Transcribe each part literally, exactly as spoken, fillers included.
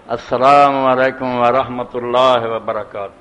السلام علیکم ورحمۃ اللہ وبرکاتہ۔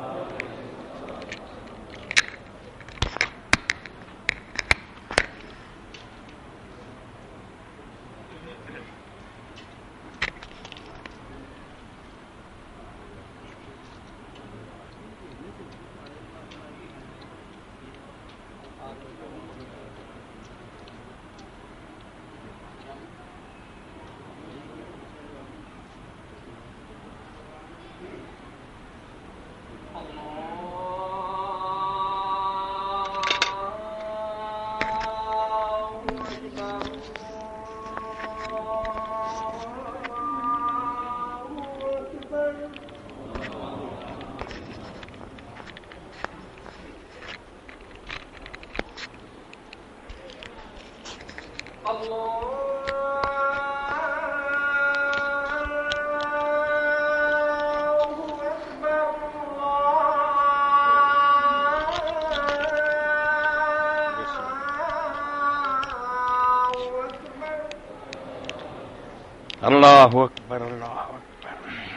اللہ اکبر اللہ اکبر۔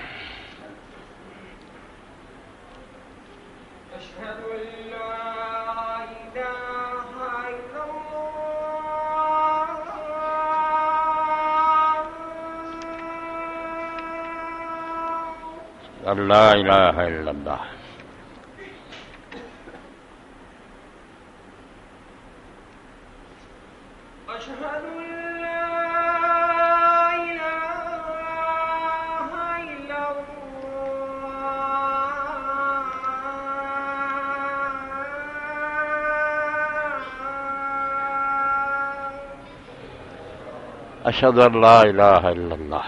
اشہد ان لا الہ الا اللہ۔ لا الہ الا اللہ۔ اشہد ان لا الہ الا اللہ۔ اشہد ان لا الہ الا اللہ۔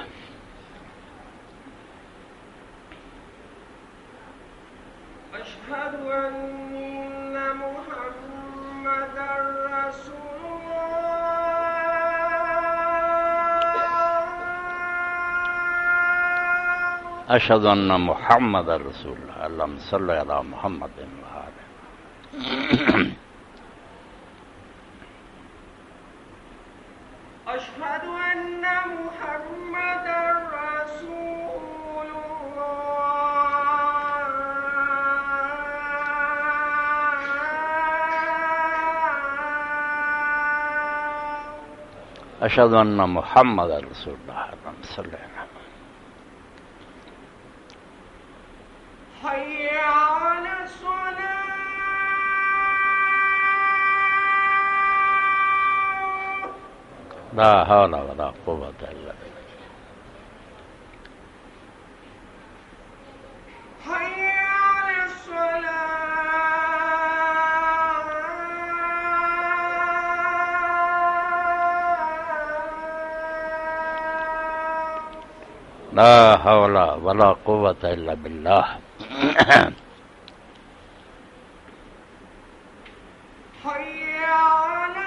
اشہد ان محمد رسول اللہ۔ اشہد ان محمد رسول اللہ۔ اللہم صلی علی محمد وآلہ۔ اشہد ان محمد رسول اللہ۔ اشہد ان محمد رسول اللہ۔ اللہم صلی علی محمد۔ حی علی الصلاۃ۔ لا حول ولا قوة الا باللہ۔ حی علی الصلاۃ۔ لا حول ولا قوة الا باللہ۔ حی علی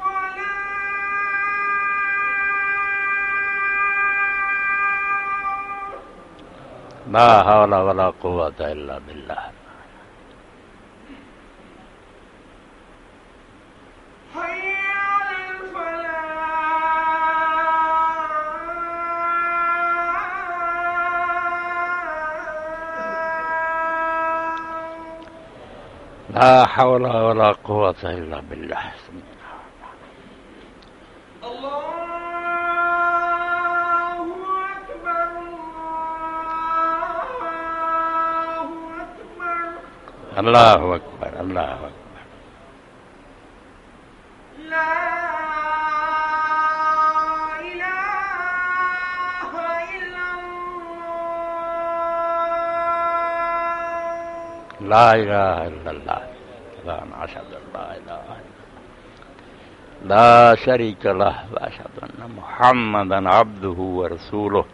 الفلاح۔ لا حول ولا قوة الا باللہ۔ حی علی الفلاح۔ لا حول ولا قوة الا باللہ۔ اللہ اکبر اللہ اللہ اکبر۔ اکبر اللہ اکبر۔ لا الہ الا اللہ۔ لا الہ الا اللہ۔ اشہد ان لا الہ الا اللہ لا شریک لہ واشہد ان محمدا عبدہ ورسولہ۔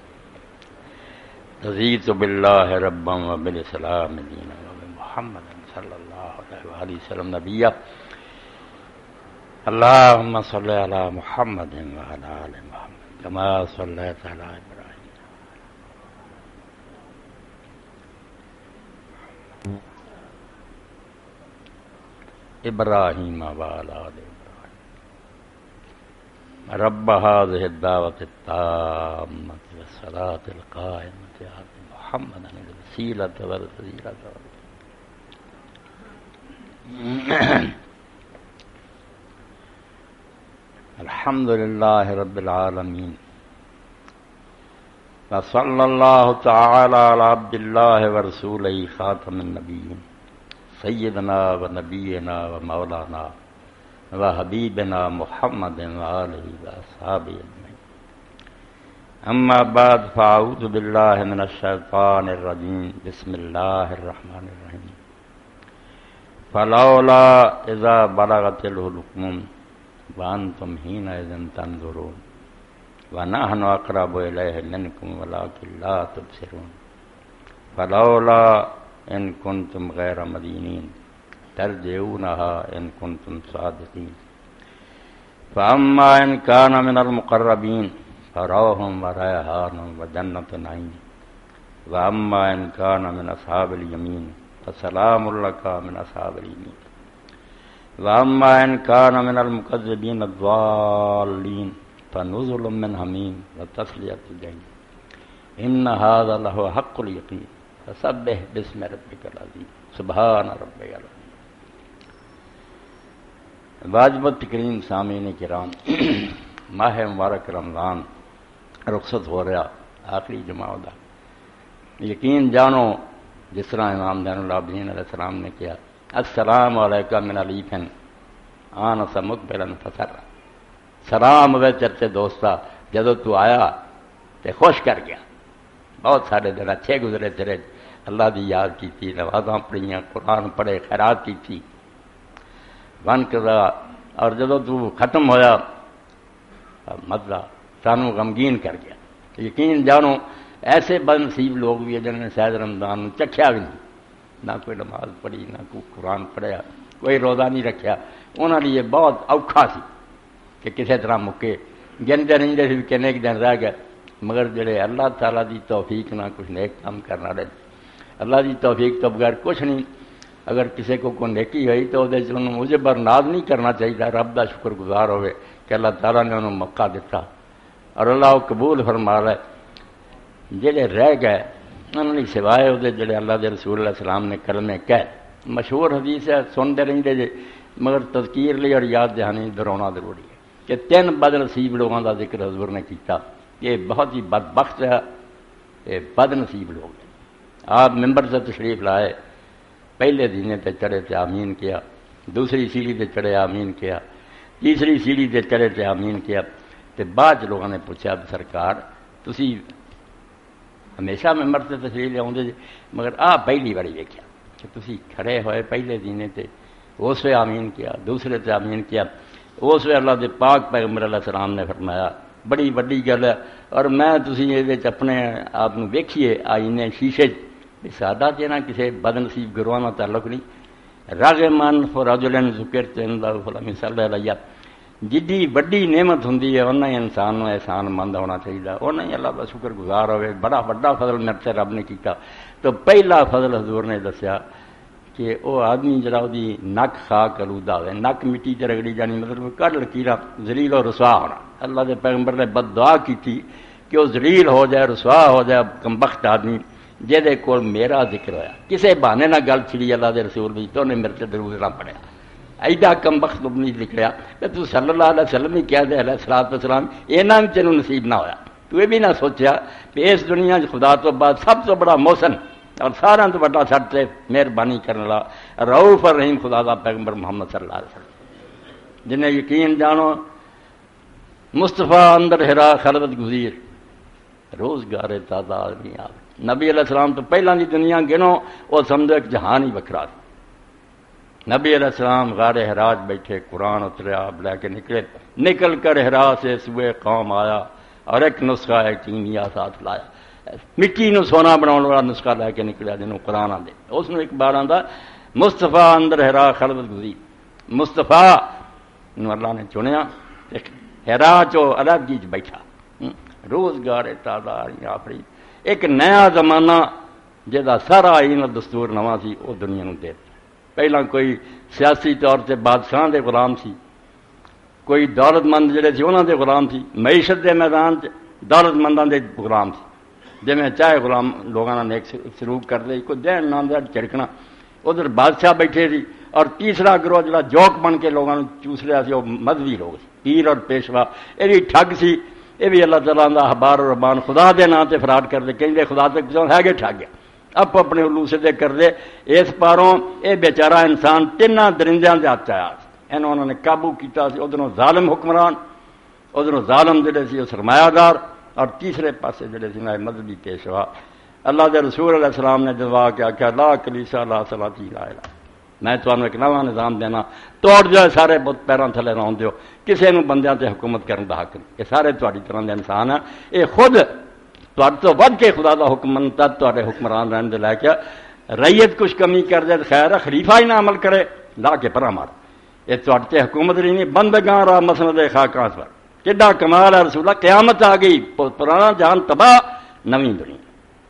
رضیت باللہ ربا وبالاسلام دینا وبمحمد صلی اللہ علیہ وآلہ وسلم نبیا۔ اللہم صلی علی محمد وعلی آل محمد کما صلیت علی ابراہیم۔ ابراہیم وعلی آل ابراہیم رب هذه الدعوة التامة والصلاة القائمة آت محمدا الوسيلة والفضيلة. الحمد لله رب العالمين وصلى الله تعالى على عبد الله ورسوله خاتم النبيين سيدنا ونبينا ومولانا وحبيبنا محمد وآله وأصحابه أجمعين. أما بعد فأعوذ بالله من الشيطان الرجيم. بسم الله الرحمن الرحيم. فلولا إذا بلغت الحلقوم وأنتم حينئذ تنظرون ونحن أقرب إليه منكم ولكن لا تبصرون. فلولا إن كنتم غير مدينين ترجعونها إن كنتم صادقين. فأما إن كان من المقربين فروح وريحان وجنة نعيم. وأما إن كان من أصحاب اليمين فسلام لك من أصحاب اليمين. وأما إن كان من المكذبين الضالين فنزل من حميم وتصلية جحيم. إن هذا لهو حق اليقين. فسبح باسم ربك العظيم. سبحان ربك العظيم. واجب تکریم سامعین کرام، ماہ مبارک رمضان رخصت ہو رہا، آخری جمعہ دا یقین جانو جس طرح امام زین العابدین علیہ السلام نے کیا، السلام علیکم من علیفن آن سمقبلن فسر. سلام وے چرچے دوستا، جدو تو آیا تے خوش کر گیا. بہت سارے دن اچھے گزرے تیرے، اللہ دی یاد کی تھی، نمازاں پڑھیاں، قرآن پڑھے، خیرات کی تھی، ون کرا، اور جدو تو ختم ہویا مزہ سانو غمگین کر گیا. یقین جانو ایسے بد نصیب لوگ بھی ہیں جنہوں نے شاید رمضان چکھیا بھی نہیں، نہ کوئی نماز پڑھی، نہ کوئی قرآن پڑھیا، کوئی روزہ نہیں رکھیا. انہوں نے یہ بہت اوکھا سی کہ کسی طرح مکے گنتے رہتے سی کنے ایک دن رہ گئے. مگر جڑے اللہ تعالیٰ دی توفیق نہ کچھ نیک کام کرنا رہے، اللہ دی توفیق تو بغیر کچھ نہیں. اگر کسی کو کوئی نیکی ہوئی تو انہوں مجھے برناد نہیں کرنا چاہیے، رب دا شکر گزار ہوئے کہ اللہ تعالیٰ نے انہوں موقع دیتا اور اللہ وہ قبول فرما رہا ہے. جڑے رہ گئے انہوں نے سوائے وہ جڑے اللہ دے رسول علیہ السلام نے کلمے کہہ، مشہور حدیث ہے سنتے رہتے جے، مگر تذکیر لی اور یاد دہانی دہرانا ضروری ہے کہ تین بد نصیب لوگوں کا ذکر حضور نے کیتا. یہ بہت ہی بدبخت ہے، یہ بد نصیب لوگ ہیں. آپ ممبر سے تشریف لائے، پہلے دینے تے چڑھے تے آمین کیا، دوسری سیڑھی تے چڑھے آمین کیا، تیسری سیڑھی تے چڑھے تے آمین کیا. تے بعد لوگوں نے پوچھا سرکار تسی ہمیشہ ممبر سے تشریف لے آؤندے جے، مگر آ پہلی باری ویکھیا کہ تسی کھڑے ہوئے پہلے دینے تے اس وے آمین کیا، دوسرے تے آمین کیا. اس وے اللہ دے پاک پیغمبر علیہ السلام نے فرمایا بڑی وڈی گل ہے، اور میں تسی یہ اپنے آپ کو ویکھیے آئینے شیشے سادہ دینا کسی بد نصیب گروہ کا تعلق نہیں. راغمان فرجلن ذکرت اللہ فلم صلی علیہ، جدی وڈی نعمت ہوں اُنہ ہی انسان کو احسان مند ہونا چاہیے، اُنہ ہی اللہ کا شکر گزار ہوئے. بڑا بڑا فضل میرے سے رب نے کیتا. تو پہلا فضل حضور نے دسیا کہ وہ آدمی جڑا وہ نک خاک آلودہ ہوئے، نک مٹی تے رگڑی جانی، مطلب کڑ لکیرا ذلیل و رسوا ہونا. اللہ کے پیغمبر نے بد دعا کی تھی کہ وہ ذلیل ہو جائے، رسوا ہو جائے، کمبخت آدمی جہدے کول میرا ذکر ہویا. کسے بہانے نہ گل چھڑی اللہ دے رسول بھی تو نے میرے سے درود نہ پڑھیا، ایڈا کمبخت نہیں لکھیا کہ تو صلی اللہ علیہ وسلم ہی کہہ دے علیہ الصلوۃ والسلام، اینا بھی تینوں نصیب نہ ہویا. تو یہ بھی نہ سوچیا کہ اس دنیا خدا تو بعد سب تو بڑا محسن اور سارا تو بڑا سٹ سے مہربانی کرنے والا رؤوف الرحیم خدا دا پیغمبر محمد صلی اللہ علیہ وسلم، جنہیں یقین جانو مصطفیٰ اندر ہرا خلوت گزیر روزگار تازہ آدمی آپ. نبی علیہ السلام تو پہلا دی دنیا گنو وہ سمجھو ایک جہان ہی وکھرا تھا. نبی علیہ السلام غار حراج بیٹھے، قرآن اترے، آپ لے کے نکلے، نکل کر حرا سے سوئے قوم آیا اور ایک نسخہ ایک کیمیا ساتھ لایا، مٹی نو سونا بناؤ والا نسخہ لے کے نکلیا جنہوں قرآن آدھے. اس نے ایک بار آدھا مصطفیٰ اندر ہرا خلوت گزی، مصطفیٰ نو اللہ نے چنیا ہرا چو علیحدگی چ بیٹھا، روزگار تازہ آفری ایک نیا زمانہ جہاں سارا آئین اور دستور نواں سی وہ دنیا نو دے. پہلا کوئی سیاسی طور سے بادشاہ دے غلام سی، کوئی دولت مند جڑے سی انہوں دے غلام سی، معیشت دے میدان چ دولت منداں دے غلام سی، جی میں چاہے غلام لوگوں نے نیک سلوک کرتے کوئی دین نام دیا چھڑکنا، ادھر بادشاہ بیٹھے سی، اور تیسرا گروہ جڑا جوک بن کے لوگوں نے چوس لیا سی وہ مذہبی لوگ سی، پیر اور پیشوا، یہ بھی ٹھگ سی، یہ بھی اللہ تعالیٰ دا احبار اور رحمان خدا دے نام تے فراڈ کرتے، کہیں خدا تک پہنچ ہے گے ٹھگ گیا آپ اپنے الو سدے کرتے، اس پاروں یہ بیچارہ انسان تینوں درندیاں دے ہاتھ آیا، انہوں نے قابو کیتا سی، ادھروں ظالم حکمران، ادھروں ظالم جڑے سی سرمایہ دار، اور تیسرے پاسے جڑے سی مذہبی پیشوا۔ اللہ دے رسول علیہ السلام نے جدوا کے آخیا لا کلیسا لا صلاۃ لا الہ، میں تمہیں ایک نواں نظام دینا، توڑ جو سارے بت پیروں تھلے رون دیو، کسی نو بندیاں تے حکومت کرن دا حق نہیں، یہ سارے تہاڈی طرح دے انسان ہیں، یہ خود تہاڈے تو ود کے خدا دا حکم منتا تہاڈے حکمران رہن دے لے کے ریت کچھ کمی کر دے خیر ہے، خلیفہ ہی نہ عمل کرے لا کے پرا مار، یہ تہاڈے تے حکومت نہیں، بندگاں را مسند خاکاں پر کڈا کمال ہے رسول اللہ، قیامت آ گئی، پرانا جہان تباہ، نویں دنیا،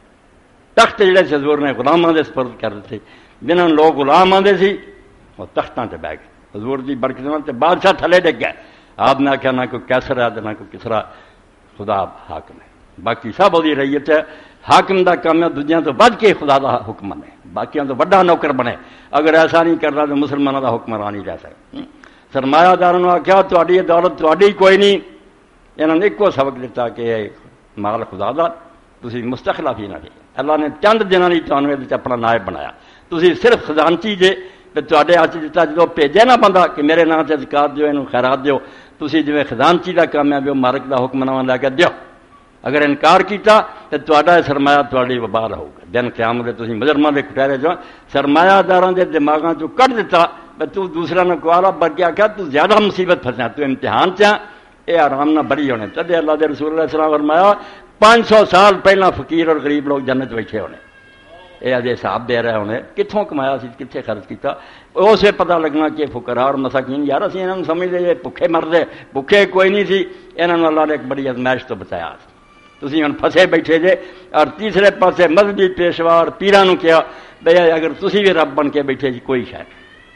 تخت جڑے سے حضور نے غلاماں دے سپرد کر دیتے، جنہاں لوگ غلام آندے سی وہ تختاں تے بیٹھ گئے، حضور دی برکت تے بادشاہ تھلے ڈگ گئے، آپ نے آخیا نہ کوئی کیسر ہے نہ کوئی کسرا، خدا حاکم ہے، باقی سب وہی رعیت ہے، حاکم دا کام ہے دنیا تو بد کے خدا دا حکم بنے، باقیاں تو بڑا نوکر بنے، اگر ایسا نہیں کرنا تو مسلمانوں دا حکمران نہیں رہ سکتا۔ سرمایہ داروں نے آخیا تہاڈی دولت تہاڈی کوئی نہیں، انہوں نے ایک سبق دیتا کہ مال خدا دا، تسی مستخلف ہی نہ دے، اللہ نے چند دنوں ہی تمہیں اپنا نائب بنایا، تسی صرف خزانچی جے تے ہاتھ دیتا، جدو بھیجے نہ بندہ کہ میرے نام سے زکات دیو، یہ خیرات دیو، تسی جی خزانچی کا کام ہے مالک دا حکم نہ لے کے دیو، اگر انکار کیتا تو تہاڈا سرمایہ تہاڈی وبال ہوگا، دن قیامت دے تسی مجرماں دے کٹہرے جو سرمایہ داراں دے دماغاں چوں کڈ دیتا، تو دوسرا نہ کوارا بلکہ آخیا تو زیادہ مصیبت پھنسیا، تو امتحان چ یہ آرام نہ بری ہونے، تدے اللہ دے رسول علیہ السلام فرمایا پانچ سو سال پہلا فقیر اور غریب لوگ جنت بیٹھے ہونے، یہ اجے حساب دے رہے ہونے کتوں کمایا سی کتنے خرچ کیتا، اسے پتہ لگنا کہ فقراء اور مساکین یار اسی انہوں سمجھتے یہ بھکھے مردے، بھکھے کوئی نہیں سی، انہوں اللہ نے ایک بڑی ازمائش تو بچایا، تسی ہن پھسے بیٹھے جے، اور تیسرے پاسے مذہبی پیشوا اور پیراں کیا بھئی اگر تسی بھی رب بن کے بیٹھے جی کوئی شاید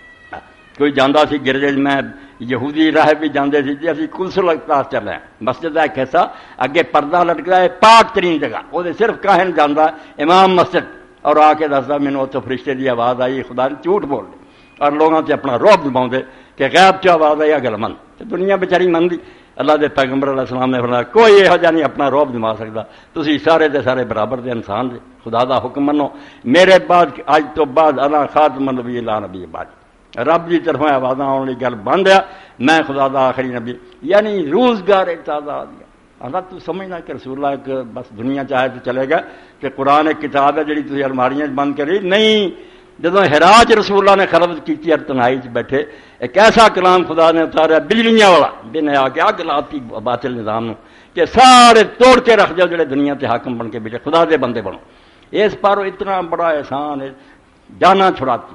کوئی جانا سی گرجے میں یہودی راہ بھی جانے سی جی اسی کلسل پاس چل رہے ہیں، مسجد کا ایک حصہ اگے پردہ لٹکتا ہے، پاک ترین جگہ، وہ صرف کاہن جانا امام مسجد، اور آ کے دستا مینوں اتوں فرشتے کی آواز آئی، خدا نے جھوٹ بول دے، اور لوگوں سے اپنا روب دباؤ کہ غیب چ آواز آئی اگل من، دنیا بیچاری من دی، اللہ دے پیغمبر علیہ السلام نے فرمایا کوئی یہو جہا نہیں اپنا روب دما سکتا، تسی سارے دے سارے برابر دے انسان دے، خدا دا حکم منو، میرے بعد اج تو بعد اللہ خاتم النبی لا نبی بعد، رب کی طرف آواز آنے والی گل بند ہے، میں خدا دا آخری نبی، یعنی روزگار تازہ دیا، اللہ تو سمجھنا کہ رسول اللہ ایک بس دنیا چاہے تو چلے گا کہ قرآن ایک کتاب ہے جڑی تھی الماریاں بند کری، نہیں، جدو ہراج رسول اللہ نے خلوت کی اور تنہائی چ بیٹھے ایک ایسا کلام خدا نے اتاریا بجلیاں والا دن آ کے اگ لاتی باطل نظام نو کہ سارے توڑ کے رکھ جاؤ جڑے دنیا تے حاکم بن کے بیٹھے، خدا دے بندے بنو، اس پارو اتنا بڑا احسان ہے، جانا چھڑاتی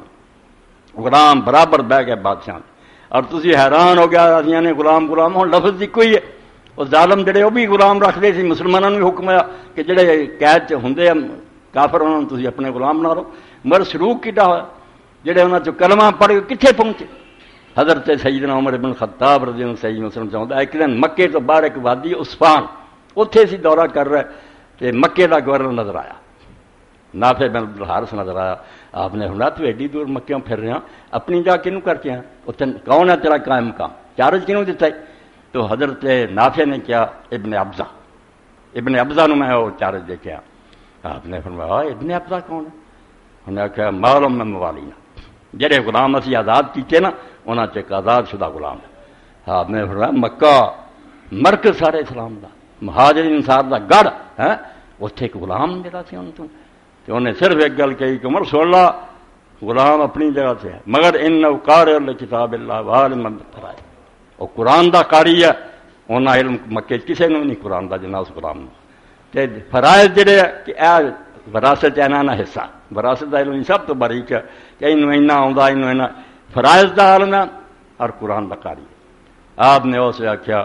غلام برابر بہ گئے بادشاہ، اور تسی حیران ہو گیا اسی نے غلام غلام ہوں لفظ دی کوئی ہے، وہ ظالم جڑے وہ بھی غلام رکھتے سی، مسلمانوں نے حکم ہے کہ جڑے قید چ ہوں کافر انہوں نے تسی اپنے غلام بنا لو، مگر سلوک کیتا ہوا جڑے انہوں نے کلمہ پڑھ کے کتنے پہنچے، حضرت سیدنا عمر بن خطاب رضی اللہ صحیح مسلم چاہتا ایک دن مکے تو باہر ایک وادی عثفان اتنے سی دورہ کر رہے کہ مکے کا گورنر نظر آیا، نافع بن الحارث نظر آیا، آپ نے سنا تو ایڈی دور مکیوں پھر رہے ہیں، اپنی جا کنوں کرتے ہیں، اتنے کون ہے تیرا قائم مقام، چارج کنوں دیتا ہے، تو حضرت نافع نے کیا ابن ابزا، ابن ابزا نو میں وہ چارج دے کے آپ نے فرمایا ابن ابزا کون ہے، انہیں آخیا معلوم میں موالینا جڑے غلام اسی آزاد کیتے نا انہوں نے ایک آزاد شدہ غلام ہے، آپ نے فرمایا مکہ مرکز سارے اسلام دا، مہاجرین انصار دا گڑھ ہے، اتنے ایک غلام جڑا سی ان تو انہیں صرف ایک گل کہی کہ عمر سن لا غلام اپنی جگہ سے ہے، مگر انہ قارئ لکتاب اللہ وعالم بالفرائض، وہ قرآن دا قاری ہے، انہاں علم مکے کسے نو نہیں قرآن دا جنہ اس غلام نو، تے فرائض جڑے کہ اے وراثت اینا نہ حصہ، وراثت دا علم سب تو باریک ہے کہ انہوں اینا آندا انہوں اینا فرائض دا عالم ہے اور قرآن دا قاری ہے۔ آپ نے اسے آخیا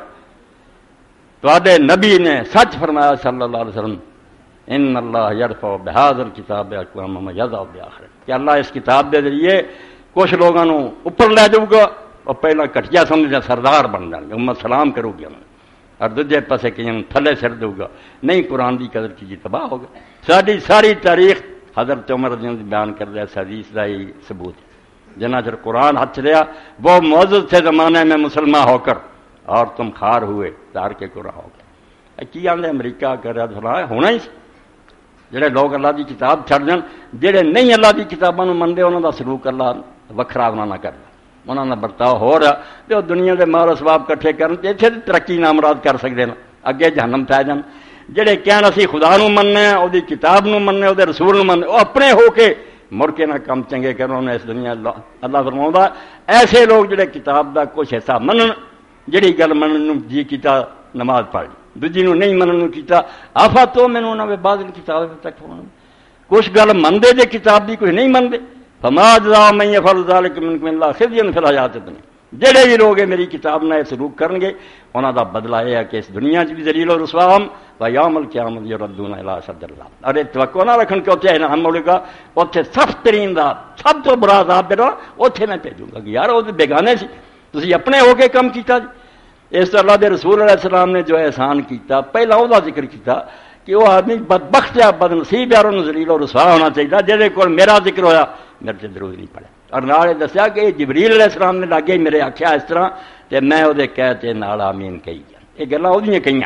تواڈے نبی نے سچ فرمایا صلی اللہ علیہ وسلم ان اللہ یرفع بہذا الکتاب اقواما یضع بآخر، کہ اللہ اس کتاب کے ذریعے کچھ لوگوں اوپر لے جاؤ گا اور پہلا کٹیا سمجھا سردار بن جان گے، امت سلام کرو گی انہوں اور دوجے پاسے کہیں تھلے سر دو گا، نہیں قرآن کی قدر کی تباہ ہوگا۔ ساری ساری تاریخ حضرت عمر رضی اللہ عنہ بیان کر دیا، حدیث کا ہی ثبوت ہے۔ جنا چر قرآن ہاتھ رہا وہ معزز تھے زمانے میں مسلمان ہو کر، اور تم خار ہوئے تار کے قرآن ہو گئے۔ کی آدھے امریکہ کر رہا تھا ہونا ہی جڑے لوگ اللہ کی کتاب چھڑ جان، جڑے نہیں اللہ کی کتابوں منتے انہوں کا سلوک اللہ وکھرا انہوں نہ کرنا، انہوں کا برتاؤ ہو رہا تو دنیا کے مال اسباب کٹھے کرن تے اتنے ترقی نامراد کر سکتے ہیں، اگے جہنم پی جان۔ جڑے کہن اسی خدا نو مننے وہ کتاب نو مننے وہ رسول نو مننے، وہ اپنے ہو کے مڑ کے نہ کم چنگے کرو نے اس دنیا اللہ فرماؤں ایسے لوگ جڑے کتاب دا کچھ حصہ منن، جڑی گل منن جی کیتا نماز پڑھ دوجی نو نہیں منن کیتا آفا تو مینوں نہ بعد کتاب تک کچھ گل منتے جے کتاب دی کوئی نہیں منتے فما جزاء من يفعل ذلك منكم الا خزي في الحياة الدنيا۔ جڑے بھی لوگ میری کتاب نہ سلوک کرن گے انہاں دا بدلہ یہ ہے کہ اس دنیا چ بھی ذلیل و رسوا ہم و یوم القیامت یردون الی اشد العذاب۔ ارے توقع نہ رکھن کہ اوتھے انعام ملے گا، اوتھے سخت ترین دا سب تو بڑا عذاب دینا اوتھے میں بھیجوں گا کہ یار وہ بیگانے سی تسی اپنے ہو کے کم کیتا جی۔ اس طرح اللہ دے رسول علیہ السلام نے جو احسان کیتا پہلا وہ ذکر کیتا کہ وہ آدمی بدبخت ہے بد نصیب ہے اور انہوں ذلیل و رسوا ہونا چاہیے جہدے کول میرا ذکر ہویا میرے سے ضرور نہیں پڑھا۔ اور نال دسیا کہ جبریل علیہ السلام نے لاگے میرے آخیا اس طرح تے میں وہ کہتے نال آمین کہی گیا۔ یہ گلاں وہ کہیاں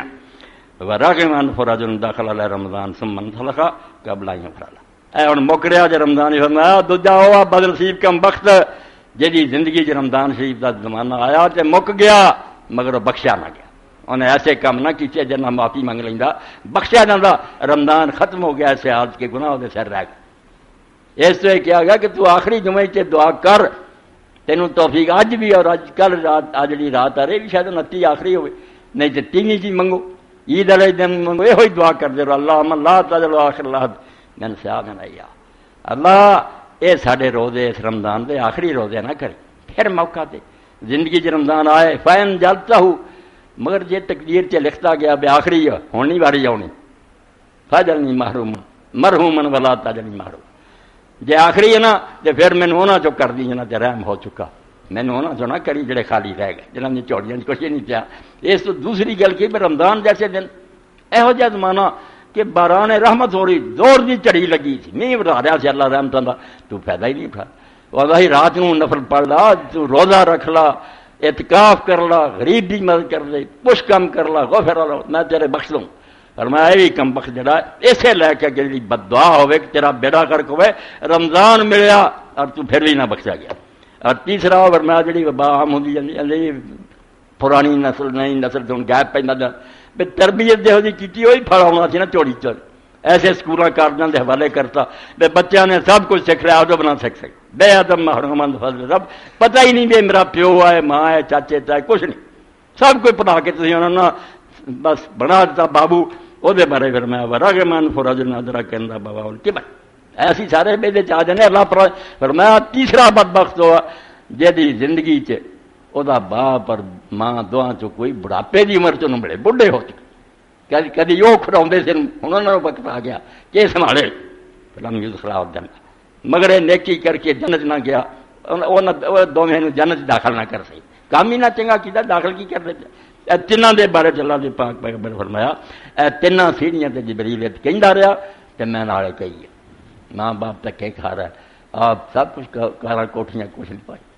راغبان فرجن داخل علیہ رمضان ثم انطلق قبل ان يفرغ۔ اے ہن مک رہا جے رمضان ہی فرمایا دوجا ہوا بد نصیب کم بخت جہی زندگی چ رمضان شریف دا زمانہ آیا تے مک گیا مگر بخشیا نہ گیا، انہیں ایسے کام نہ کیتے جنہ معافی منگ لیندا بخشیا جاندا۔ رمضان ختم ہو گیا ایسے حالت کے گناہ دے سر رہ گئے۔ اس سے کیا گیا کہ تو آخری جمعے سے دعا کر تینوں توفیق اج بھی اور اج کل رات آج جی رات آ رہی بھی شاید انتی آخری ہوئے نہیں تو تین جی منگو عید والے دن منگو یہ دعا کر دے رہو اللہ اللہ تعالی آخر اللہ میں سے آ گیا اللہ یہ سارے روزے اس رمضان دے آخری روزے نہ کرے پھر موقع دے زندگی چ رمضان آئے فین جلتا ہوں مگر جے تقدیر چ لکھتا گیا بے آخری ہے ہونی واری آنی فاجل نہیں محروم مرحومن ولا تاجل نہیں محروم جے آخری ہے نا تو پھر مینوں انہاں چو کر دی جنہاں تے رحم ہو چکا، مینوں انہاں چو نہ کری جڑے خالی رہ گئے جنہاں دی چوڑیاں کچھ نہیں پیا۔ اس تو دوسری گل کی رمضان جیسے دن یہو جہا زمانہ کہ باران رحمت ہو رہی زور دی چڑی لگی سی نہیں بتا رہا سی اللہ رحمتاں دا تو فائدہ ہی نہیں اٹھا وہی رات نو نفل پڑھ لا تو روزہ رکھ لا اعتکاف کر لا غریب دی مدد کر دے کچھ کم کر لا غفر اللہ میں تیرے بخش دوں۔ اور میں یہ کم بخش جڑا اسے لے کے کہ بد دعا ہوئے کہ تیرا بیڑا کرک ہوئے رمضان ملیا اور تو پھر بھی نہ بخشا گیا۔ اور تیسرا اور میں جڑی وبا عام ہوندی جاندی پرانی نسل نئی نسل تو گیپ پیندا بے تربیت دیہو جی کیتی ہوئی پھڑ ہونا سی نا چوڑی چوڑ ایسے سکولاں کالجاں دے حوالے کرتا بے بچیاں نے سب کچھ سکھ لیا جو بنا سکھ سکے بے ادب محرومند فضل سب پتہ ہی نہیں بے میرا پیو ہے ماں ہے چاچے تا کچھ نہیں سب کوئی پڑھا کے تسی انہاں نے بس بنا دیتا بابو وہ بارے پھر میں راغبان فرج نظرہ کہندا بابا ان کی بات ایسی سارے بیدے چاہ جانے اللہ پر فرمایا تیسرا بدبخت ہوا جہدی زندگی چ او دا باپ اور ماں دعا چ کوئی بڑھاپے دی عمر چوں بڑے بڈھے ہو چکے کدی کدی وہ کھڑاوندے سن انہاں نے وقت آ گیا کہ سنبھالے لم یدخلا الجنہ مگر یہ نیکی کر کے جنت نہ گیا وہ دوویں نوں جنت داخل نہ کر سکی کام ہی نہ چنگا کیتا داخل کی کر دیتا اے تیناں دے بارے چ اللہ دے پاک پیغمبر فرمایا اے تیناں سیڑھیاں تے جبریل کہندا رہیا تے میں نالے کہی ماں باپ تک کے کھا رہا ہے آپ سب کچھ کارا کوٹھیاں کچھ نہیں پائی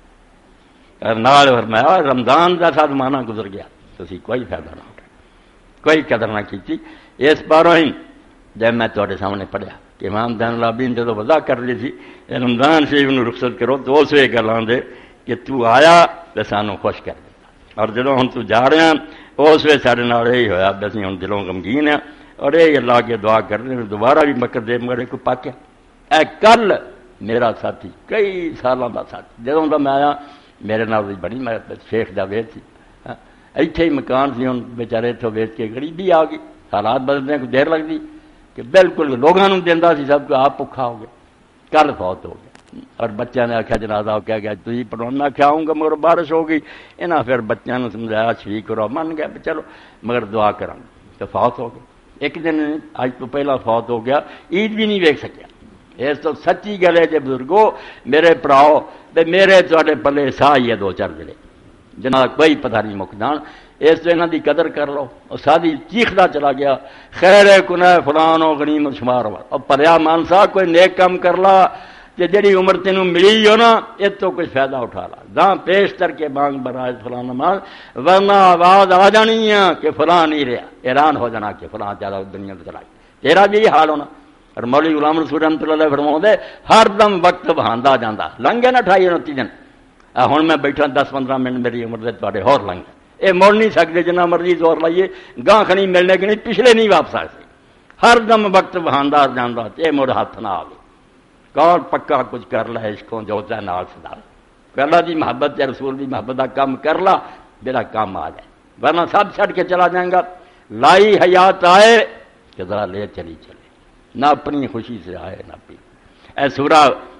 اور نال فرمایا رمضان دا ساتھ مانا گزر گیا تسی کوئی فائدہ نہ اٹھا کوئی قدر نہ کیتی اس باروں ہی جب میں تواڈے سامنے پڑھیا کہ امام دین العابدین جدوں وضع کر لی تھی رمضان شریف نوں رخصت کرو تو اس وے گل آندے کہ تو آیا تے سانوں خوش کر اور جدوں ہن تو جا رہے ہیں اس ویلے سارے نال یہی ہویا اسی ہن دلوں غمگین ہیں اور یہ اللہ کے دعا کرنے دوبارہ بھی مکر دے مگر کو پاکیا اے کل میرا ساتھی کئی سالاں دا ساتھی جدوں دا میں آیا میرے نال بڑی میں شیخ دا ویچ سی ایتھے ہی مکان سی ہن بیچارے اتھوں ویچ کے غریبی آ گئی حالات بدلنے کو دیر لگدی کہ بالکل لوگاں نوں دیندا سی سب کو آپ بھکھا ہو گیا کل فوت ہو گیا اور بچوں نے آخیا جنازہ ہو کیا گیا تھی پڑھو میں آخیا آؤں گا مگر بارش ہو گئی انہاں پھر بچوں نے سمجھایا شریک کرو من گیا چلو مگر دعا کراں تو فوت ہو گیا ایک دن اج تو پہلا فوت ہو گیا عید بھی نہیں ویکھ سکیا اس تو سچی گل ہے جی بزرگو میرے پراؤ تے میرے تواڈے پلے سا ہی ہے دو چار جڑے جناب کوئی پتہ نہیں مک جان اس تو انہاں دی قدر کر لو اور سادی چیخدا چلا گیا خیر کنا فلان و غنیمت شمار اور پریا مانسا کوئی نیک کام کر لا کہ جڑی عمر تینوں ملی ہو نا اس تو کچھ فائدہ اٹھا لا داں پیش کر کے مانگ برائے فلاں نماز ورنہ آواز آ جانی ہے کہ فلاں نہیں رہا حیران ہو جانا کہ فلاں چلا دنیا سے چلا تیرا بھی یہ حال ہونا اور مولوی غلام رسول رحمۃ اللہ علیہ فرماؤں دے ہر دم وقت بہاندا جاندا لنگے نہ اٹھائی انتی دن ہن میں بیٹھا دس پندرہ منٹ میری عمر دے تواڈے ہور لنگ اے مڑ نہیں سکتے جنہ مرضی زور لائیے گاں کھنی ملنے کے نہیں پچھلے نہیں واپس آئے ہر دم وقت بہاندا جاندا تے مڑ ہاتھ نہ آوے کون پکا کچھ کر لا عشقوں جو چاہے نال سدا اللہ دی محبت یا رسول دی محبت کا کام کر لا میرا کام آ جائے ورنہ سب چھڑ کے چلا جائیں گا لائی حیات آئے کہ ذرا لے چلی چلے نہ اپنی خوشی سے آئے نہ پی اے سورہ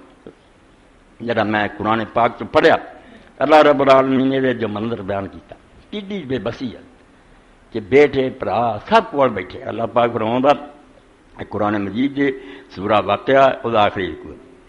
جڑا میں قرآن پاک چ پڑھیا اللہ رب العالمین نے جو منظر بیان کیتا کیڈی بے بسی ہے کہ بیٹے برا سب کول بیٹھے اللہ پاک فرماوندا قرآن مجید دے سورہ واقعہ او آخری کو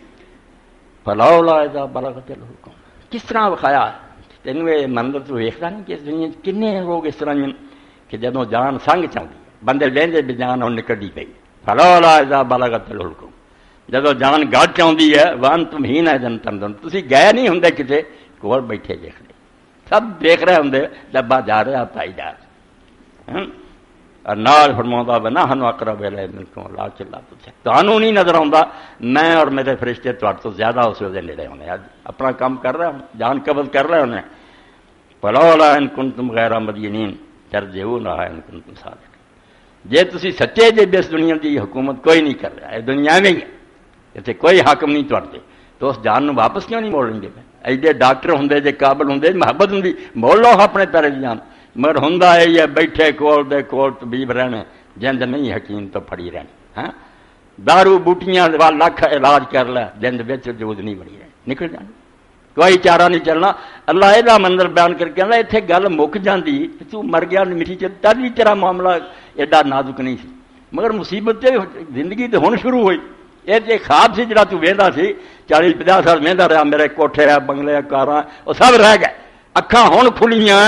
فلولا اذا بلغت الحلقوم کس طرح وکھایا تینوں یہ منظر تو ویکھدا نہیں کہ اس دنیا کنے لوگ اس طرح کہ جدوں جان سنگ چاہندی بندے لیندے بھی جان ہن نکلدی پئی فلولا اذا بلغت الحلقوم جدوں جان گل چاہندی ہے وان تم ہی نہ جن تم تسی گئے نہیں ہوندے کتے کول بیٹھے دیکھ لے سب دیکھ رہے ہوندے ڈبا جا رہا پائی جا رہا اور نال فرماؤں بنا ہن اقرب الیہ منکم لا چلا تو تانوں نہیں نظر آਉਂدا میں اور میرے فرشتے تواڈے تو زیادہ اس وجہ نیڑے ہونے اپنا کام کر رہے ہوں جان قبض کر رہے ہونے فلولا ان کنتم غیر مدینین ترجعونها ان کنتم صادقین جے تسی سچے جے اس دنیا دی حکومت کوئی نہیں کر رہا ہے دنیا میں ہی ہے اتنے کوئی حاکم نہیں تواڈے تو اس جان نو واپس کیوں نہیں موڑ لیں گے ایڈے ڈاکٹر ہوندے جے قابل ہوندے محبت ہوندی موڑ لو اپنے پیرے دی جان مگر ہوندا ہے یہ بیٹھے کول دے کول طبیب رہنے جند نہیں حکیم تو پھڑی رہنی ہاں دارو بوٹیاں لکھ علاج کر لے جند وچ جود نہیں بڑی رہنی نکل جانی کوئی چارہ نہیں چلنا اللہ یہ منظر بیان کر کے آندا اتنے گل مک جاندی تو مر گیا میٹھی چل تب بھی تیرا معاملہ ایڈا نازک نہیں سی مگر مصیبت زندگی تو ہن شروع ہوئی یہ خواب سی جڑا تو ویندا سی چالیس پچاس سال ویندا رہا میرے کوٹھے ہے بنگلے کاراں وہ سب رہ گئے اکھاں ہن کھلیاں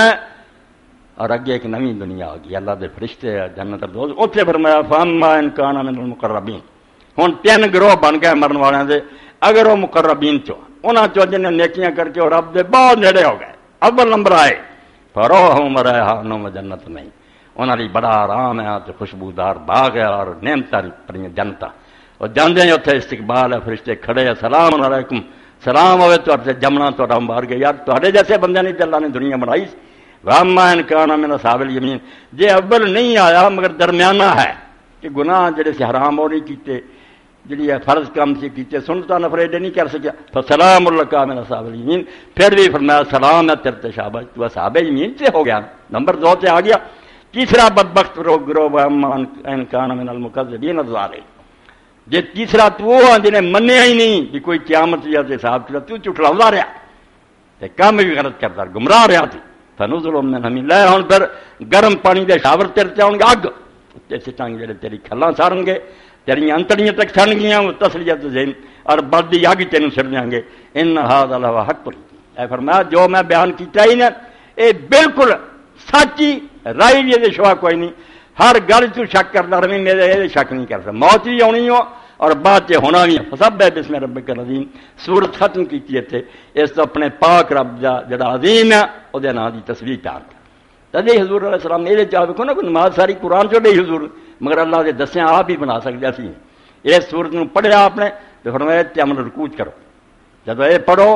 اور اگے ایک نئی دنیا آ گئی اللہ دے فرشتے جنت دوز اوتھے فرمایا فاما ان کان من المقربین ہن تین گروہ بن گئے مرن والوں دے اگر وہ مقربین چو انہاں چو جن نیکیاں کر کے اور رب دے بہت نیڑے ہو گئے اول نمبر آئے فروحهم ریحان و جنت میں انہاں دی بڑا آرام ہے تے خوشبودار باغ ہے اور نعمتاں پڑیاں جنتاں اور جاندے ہیں اتنے استقبال ہے فرشتے کھڑے ہیں سلام علیکم سلام ہوئے تو جمنا تو مار گئے یار تے جیسے بندے نہیں اللہ نے دنیا بنائی واما ان کان من اصحاب الیمین جے اول نہیں آیا مگر درمیانہ ہے کہ گناہ جڑے سے حرام ہو نہیں کیتے جڑی ہے فرض کام سے کیتے سنتا نفرے نہیں کر سکیا فسلام اللہ من اصحاب الیمین پھر بھی فرمایا سلام ہے تیرے شاباش تو اصحاب الیمین سے ہو گیا نمبر دو سے آ گیا تیسرا بدبخت رو گروہ واما ان کان من المکذبین الظالمین جی تیسرا تو وہ جنہیں منیا ہی نہیں کہ کوئی قیامت یا حساب کیا تو چٹلا رہا تے کام بھی غلط کرتا گمراہ رہا تھی فنزل من حمیم لے ہن پھر گرم پانی دے شاور تیرے تے آن گے اگ تے سٹاں گے تیری کھلاں سارن گے تیری انتڑیاں تک سڑن گیاں تسلیت ذہن اور بردی اگ تینوں سڑ جائیں گے ان ھذا لہ حق اے فرمایا جو میں بیان کیتا ہی نا اے بالکل سچی رائی دے شوا کوئی نہیں ہر گل تو شک کرتا رہی میرے یہ شک نہیں کر سکتا موت بھی آنی ہو اور بعد چ ہونا بھی سب ہے بسم ربک العظیم سورت ختم کی اتنے اس تو اپنے پاک رب جا جڑا عظیم ہے وہ نام کی تصویر پیار کر تدے حضور علیہ السلام نے یہ چاہ دیکھو نا کوئی نماز ساری قرآن چ ڈی حضور مگر اللہ کے دسیا آپ ہی بنا سکتے اسی اس سورت میں پڑھیا آپ نے تو فرمایا امن رکوع کرو جب یہ پڑھو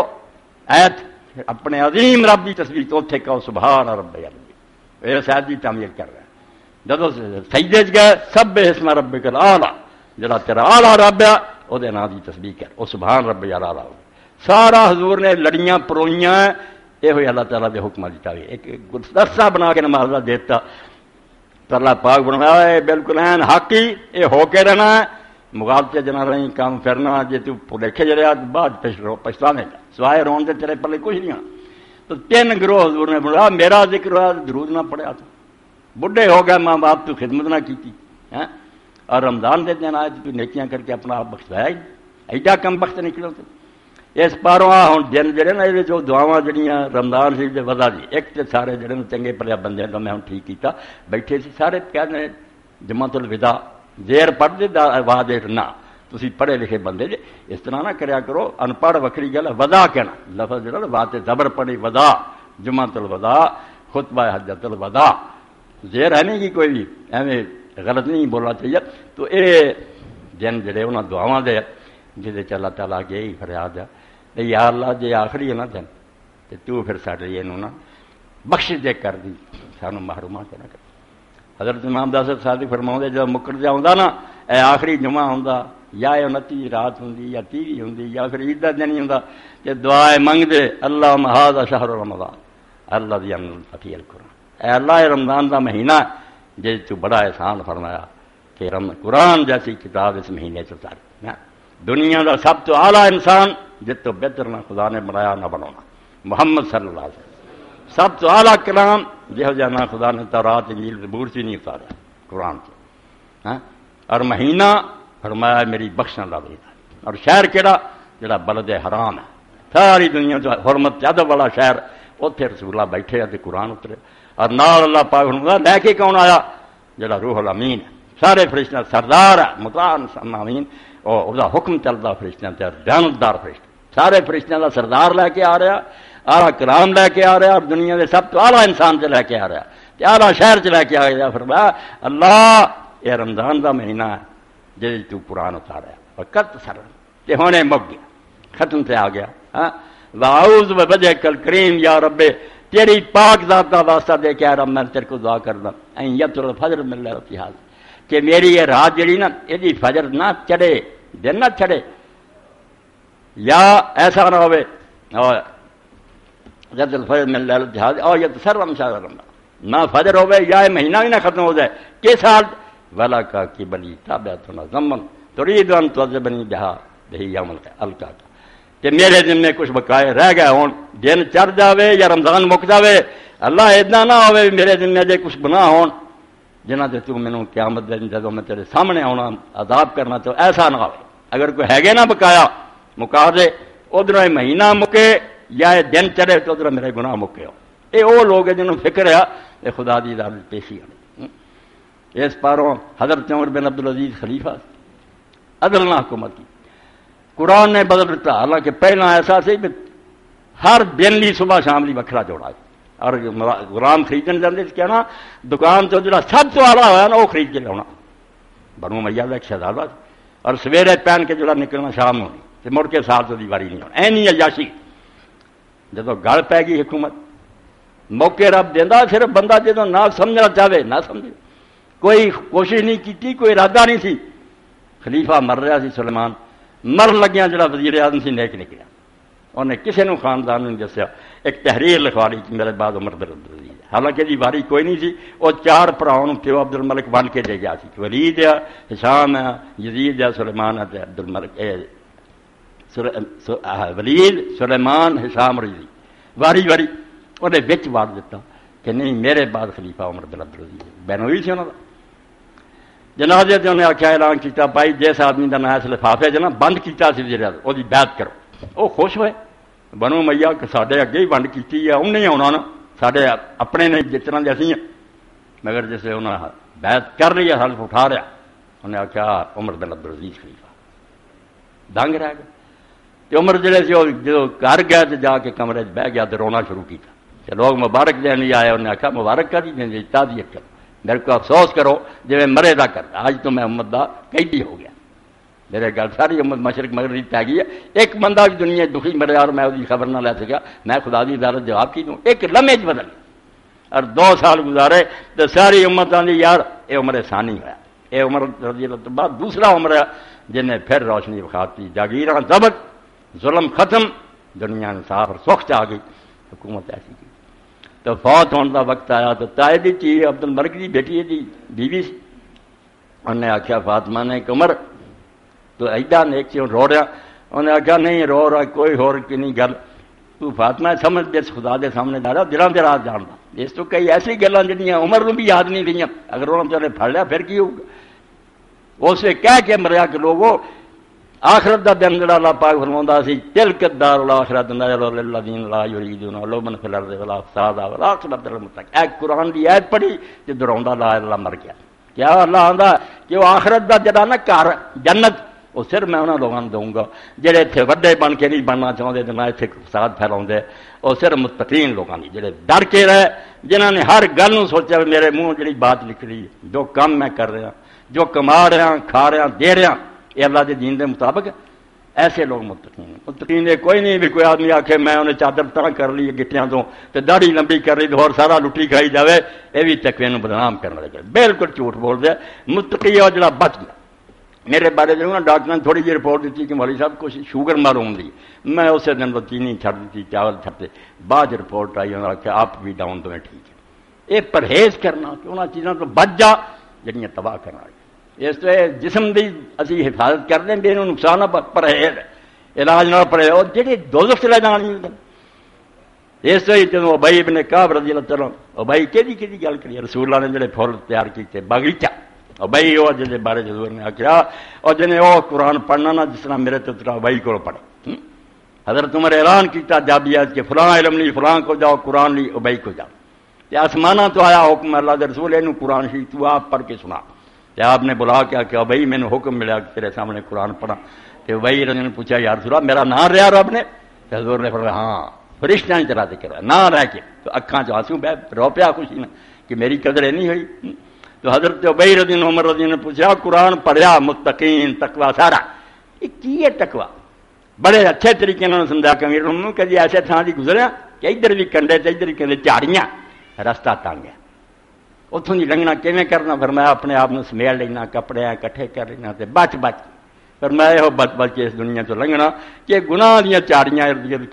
ایت اپنے عظیم رب کی تصویر تو اتنے کہو سبحان رب یہ شاید کی تعمیر کر رہا ہے جدو سجدے چ گئے سب اسم ربک الاعلی جڑا تیرا اعلی رب ہے وہ نام کی تسبیح کر وہ سبحان رب الاعلی سارا حضور نے لڑیاں پروئیاں یہ ہوئی اللہ تعالیٰ کے حکم دیتا ہوئی ایک گلدستہ بنا کے نماز کا دیتا تو اللہ پاک بنایا ہے بالکل این حق ہی یہ ہو کے رہنا ہے مغالطے جنا رہی کام پھرنا جی تو دیکھے جڑے بعد پچھتانے کا سوائے رون کے تیرے پلے کچھ نہیں تو تین گروہ حضور نے بنایا میرا ذکر ہوا درود نہ پڑھیا تو بڈھے ہو گئے ماں باپ تو خدمت نہ کی اور رمضان دے دن آئے تو نیکیاں کر کے اپنا آپ بخشوایا ہی ایڈا کم وقت نکلو تو اس پاروں آ ہوں دن جڑے نا یہ جو دعاواں جڑیاں رمضان سی دے ودا دی ایک تے سارے جڑے چنگے پلیا بندے تو میں ہوں ٹھیک کیتا بیٹھے سی سارے کہنے جماعت الوداع زیر پڑھ دے آواز نہ تسی پڑھے لکھے بندے جے اس طرح نہ کریا کرو ان پڑھ وکری گل ودا کہنا لفظ جڑا بات زبر پڑھی ودا جماعت الوداع خطبہ حجت الوداع زیر ہے نہیں کی کوئی بھی ایویں غلط نہیں بولنا چاہیے تو اے دن جڑے انہاں دعاواں دے جہدے چ اللہ تعالیٰ کے ہی فریاد ہے یا اللہ جی آخری ہے نا دن تے تو پھر ساڈے اینوں نا بخش دے کر دی سانو محرومہ نہ کر حضرت امام داس صادق فرماؤندے جب مکر جا ہوندا نا اے آخری جمعہ ہوندا یا انتی رات ہوندی یا تیوی ہوندی یا پھر عید دا دن ہی ہوندا تے دعائے منگ دے اللہم ھذا شہر رمضان اللہ دی ان فی القرآن اے اللہ رمضان دا مہینہ جے تو بڑا احسان فرمایا کہ قرآن جیسی کتاب اس مہینے سے اتاری دنیا دا سب تو اعلیٰ انسان جس تو بہتر نہ خدا نے بنایا نہ بنانا محمد صلی اللہ علیہ وسلم سب تو اعلیٰ کلام جہو جہاں نہ خدا نے تورات انجیل زبور سے نہیں اتارا قرآن سے ہاں اور مہینہ فرمایا میری بخشن کا مہینہ اور شہر کہڑا جڑا بلد حرام ہے ساری دنیا جو حرمت ادب والا شہر اتنے رسول اللہ بیٹھے تے قرآن اترے اور نال اللہ پاک فرمایا لے کے کون آیا جڑا روح الامین ہے سارے فرشتہ سردار ہے مطاع امین اور دا حکم چلتا فرشتیاں تے جانبدار فرشتے سارے فرشتیاں دا سردار لے کے آ رہا اعلیٰ کلام لے کے آ رہا اور دنیا کے سب تو اعلیٰ انسان سے لے کے آ رہا تے اعلیٰ شہر چ لے کے آ گیا فرمایا اللہ یہ رمضان دا مہینہ ہے جی تو قرآن اتارا اور کت سر تے ہونے مک گیا ختم سے آ گیا ہاں واعوذ بوجہک الکریم یا رب تیری پاک ذات کا واسطہ دے کے رب میں تیرے کو دعا کردا این یطلع الفجر من لیلۃ ھذا کہ میری یہ رات جڑی نا یہ فجر نہ چڑھے دن نہ چڑھے یا ایسا نہ ہوئے اور جد الفجر من لیلۃ ھذا او یتسرم شهر رمضان نہ فجر ہوئے یا مہینہ ہی نہ ختم ہو جائے کے سال ولا کا کی بلی تابعتنا زمن تريد ان تعذبني بها بہی یوم القا کہ میرے دن میں کچھ بقائے رہ گئے ہون دن چڑھ جاوے یا رمضان مک جاوے اللہ اتنا نہ ہوئے میرے دن میں جے کچھ گناہ ہون جنہ تے تو مینوں قیامت دن جدوں میں تیرے سامنے آنا عذاب کرنا تو ایسا نہ ہوئے اگر کوئی ہے گے نہ بقایا مکا دے ادھر مہینہ مکے یا دن چڑھے تو ادھر میرے گناہ مکے ہو اے او لوگ جنہوں فکر ہے اے خدا دی عدالت پیشی ہے اس پاروں حضرت عمر بن عبدالعزیز خلیفہ عدل نہ حکومت کی قرآن نے بدل دیتا حالانکہ پہلا ایسا سی کہ ہر دن لی صبح شام لی وکھرا جوڑا اور غلام خریدن جاندے کہنا دکان تو جڑا سب تو اعلیٰ ہوا نا وہ خرید کے لاؤنا بنو امیہ کا ایک شہزادہ اور سویرے پہن کے جڑا نکلنا شام ہونی تے مڑ کے سال تو دیواری نہیں ہونا اینی عیاشی جدو گل پی گئی حکومت موقع رب دینا صرف بندہ جدو نہ سمجھنا چاہے نہ سمجھے کوئی کوشش نہیں کی کوئی ارادہ نہیں سی خلیفہ مر رہا سی سلیمان مر لگیا جڑا وزیر اعظم سی نیک نکلیا انہیں کسی نے خاندان نے دسیا ایک تحریر لکھوا لی کہ میرے بعد عمر بن عبدالعزیز حالانکہ جی باری کوئی نہیں سی وہ چار بھراؤں پیو عبد الملک بن کے دے گیا سی ولید ہے ہشام ہے یزید ہے سلیمان ہے عبد الملک ولید سلیمان ہشام اور یزید واری واری انہیں بچ وار دیتا کہ نہیں میرے بعد خلیفہ عمر بن عبدالعزیز بہنوئی سی انہوں کا جنازے سے انہیں آخیا اعلان کیا بھائی جس آدمی کا نام اس لفافے جو نا بند کیا وہ بیعت کرو وہ خوش ہوئے بنو امیہ کہ سارے اگے ہی بند کی ہے انہیں آنا نا سارے اپنے نے جس طرح جیسی ہیں مگر جیسے انہیں بیعت کر رہی ہے حلف اٹھا رہا انہیں آخیا عمر بن عبدالعزیز خلیفہ دنگ رہ گئے تو عمر جڑے سے جو گھر گئے تو جا کے کمرے بہ گیا تو رونا شروع کیا کہ لوگ مبارک دین نہیں آئے انہیں آخیا مبارک کا دی تعزیت کرو میرے کو افسوس کرو جی میں مرے دا کر آج تو میں امت دا قیدی ہو گیا میرے گل ساری امت مشرق مغرب پی گئی ہے ایک بندہ بھی دنیا دکھی مرے اور میں وہی خبر نہ لے سکیا میں خدا دی عدالت جواب کی دوں ایک لمحے چ بدل اور دو سال گزارے تو ساری امت آدھی یار یہ عمر ثانی ہوا یہ عمر رضی اللہ بعد دوسرا عمر ہے جن نے پھر روشنی بخاتی جاگیراں ضبط ظلم ختم دنیا انصاف اور سخت آ گئی حکومت ایسی کی تو فوت ہونے کا وقت آیا تو تائے دی چی عبد الملک دی بیٹی دی بیوی سی انہیں آخیا فاطمہ نے عمر تو ایڈا نیک سی رو رہا انہیں آخیا نہیں رو رہا کوئی ہور کی نہیں گل تو فاطمہ سمجھ دے خدا دے سامنے دارا دلاں دے راز جاندا اس تو کئی ایسی گلاں جڑیاں عمر نوں بھی یاد نہیں رہیاں اگر انہوں نے پھڑ لیا پھر کی ہوگا اسے کہہ کے مریا کہ لوگوں آخرت دا دن جڑا اللہ پاک فرماوندا سی تلک الدار الاخرۃ نجعلها للذین لا یریدون علوا فی الارض ولا فسادا والعاقبۃ للمتقین۔ اے قرآن دی ایت پڑھی تے دراوندا لا اللہ مر گیا۔ کیا اللہ آندا کہ وہ آخرت دا جڑا نا گھر جنت وہ صرف میں انہاں لوگاں دوں گا جڑے اتنے وڈے بن کے نہیں بننا چاہتے تے نہ اتنے فساد پھیلاؤندے، وہ صرف متقین لوگاں دی جڑے ڈر کے رہے، جنہاں نے ہر گل نوں سوچا میرے منہ جڑی بات نکل رہی ہے، جو کام میں کر رہا، جو کما رہا، کھا رہا، دے رہا، یہ اللہ کے دین کے مطابق، ایسے لوگ متقین ہیں۔ متقین یہ کوئی نہیں بھی کوئی آدمی آکھے میں انہیں چادر طرح کر لی گٹیاں تو تے داڑھی لمبی کر لی تو اور سارا لٹی کھائی جاوے، یہ بھی تقوی نوں بدنام کرنے لگے، بالکل جھوٹ بول دے۔ متقی اور جڑا بچ گیا، میرے بارے جو نا ڈاکٹر نے تھوڑی جی رپورٹ دیتی کہ مولوی صاحب کچھ شوگر معلوم دی، میں اسے دن وہ چینی چھڑ دیتی، چاول چھڑتے، بعد رپورٹ آئی انہوں نے کہا آپ بھی ڈاؤن تو ٹھیک ہے۔ یہ پرہیز کرنا کہ انہوں چیزوں تو بچ جا جڑیاں تباہ کرنا، اس طرح جسم کی اسی حفاظت کر دیں بھی انہوں نقصان نہ پرہیز علاج نہ پڑے اور جہے دوزخ چلے جان۔ اس طرح جب ابئی ابن کعب رضی اللہ عنہ، ابئی کہڑی کہڑی گل کری رسول اللہ نے جڑے پھول تیار کیتے باغیچہ، ابئی وہ جن بارے حضور نے آخیا اور جنہیں وہ قرآن پڑھنا نہ جس طرح میرے تو ابئی کو پڑھے۔ حضرت عمر اعلان کیتا جابیات کہ فلاں علم لی فلاں کو جاؤ، قرآن لی ابئی کو جاؤ۔ کہ آسمانہ تو آیا حکم اللہ کے رسول اینو قرآن شریف تو آپ پڑھ کے سنا۔ کہ آپ نے بلا کیا کہ ابئی میں نے حکم ملا کہ تیرے سامنے قرآن پڑھا۔ کہ ابئی رضی نے پوچھا یا رسول اللہ میرا نام رہا رب نے؟ کہ حضور نے فرمایا ہاں فرشتہ نے تیرا ذکر ہے نہ رہ کے، تو اکھاں چ آنسو بہ رو پیا خوشی نہ کہ میری قدر نہیں ہوئی۔ تو حضرت ابئی رضی نے عمر رضی نے پوچھا قرآن پڑھیا متقین تقوی سارا، یہ کی ہے تقوی؟ بڑے اچھے طریقے نے سمجھا کہ امیر المومنین کہ جی ایسے تھان دی گزریا کہ ادھر بھی کنڈے تے ادھر بھی کنڈے جھاڑیاں، رستہ تنگ ہے، اتوں دی لنگنا کیویں کرنا؟ فرمایا اپنے آپ نوں سمیل لینا، کپڑے کٹھے کر لینا تے بچ بچ فرمایا یہ بچ بچ کے اس دنیا تو لنگنا کہ گناہ دیاں چاڑیاں ارد گرد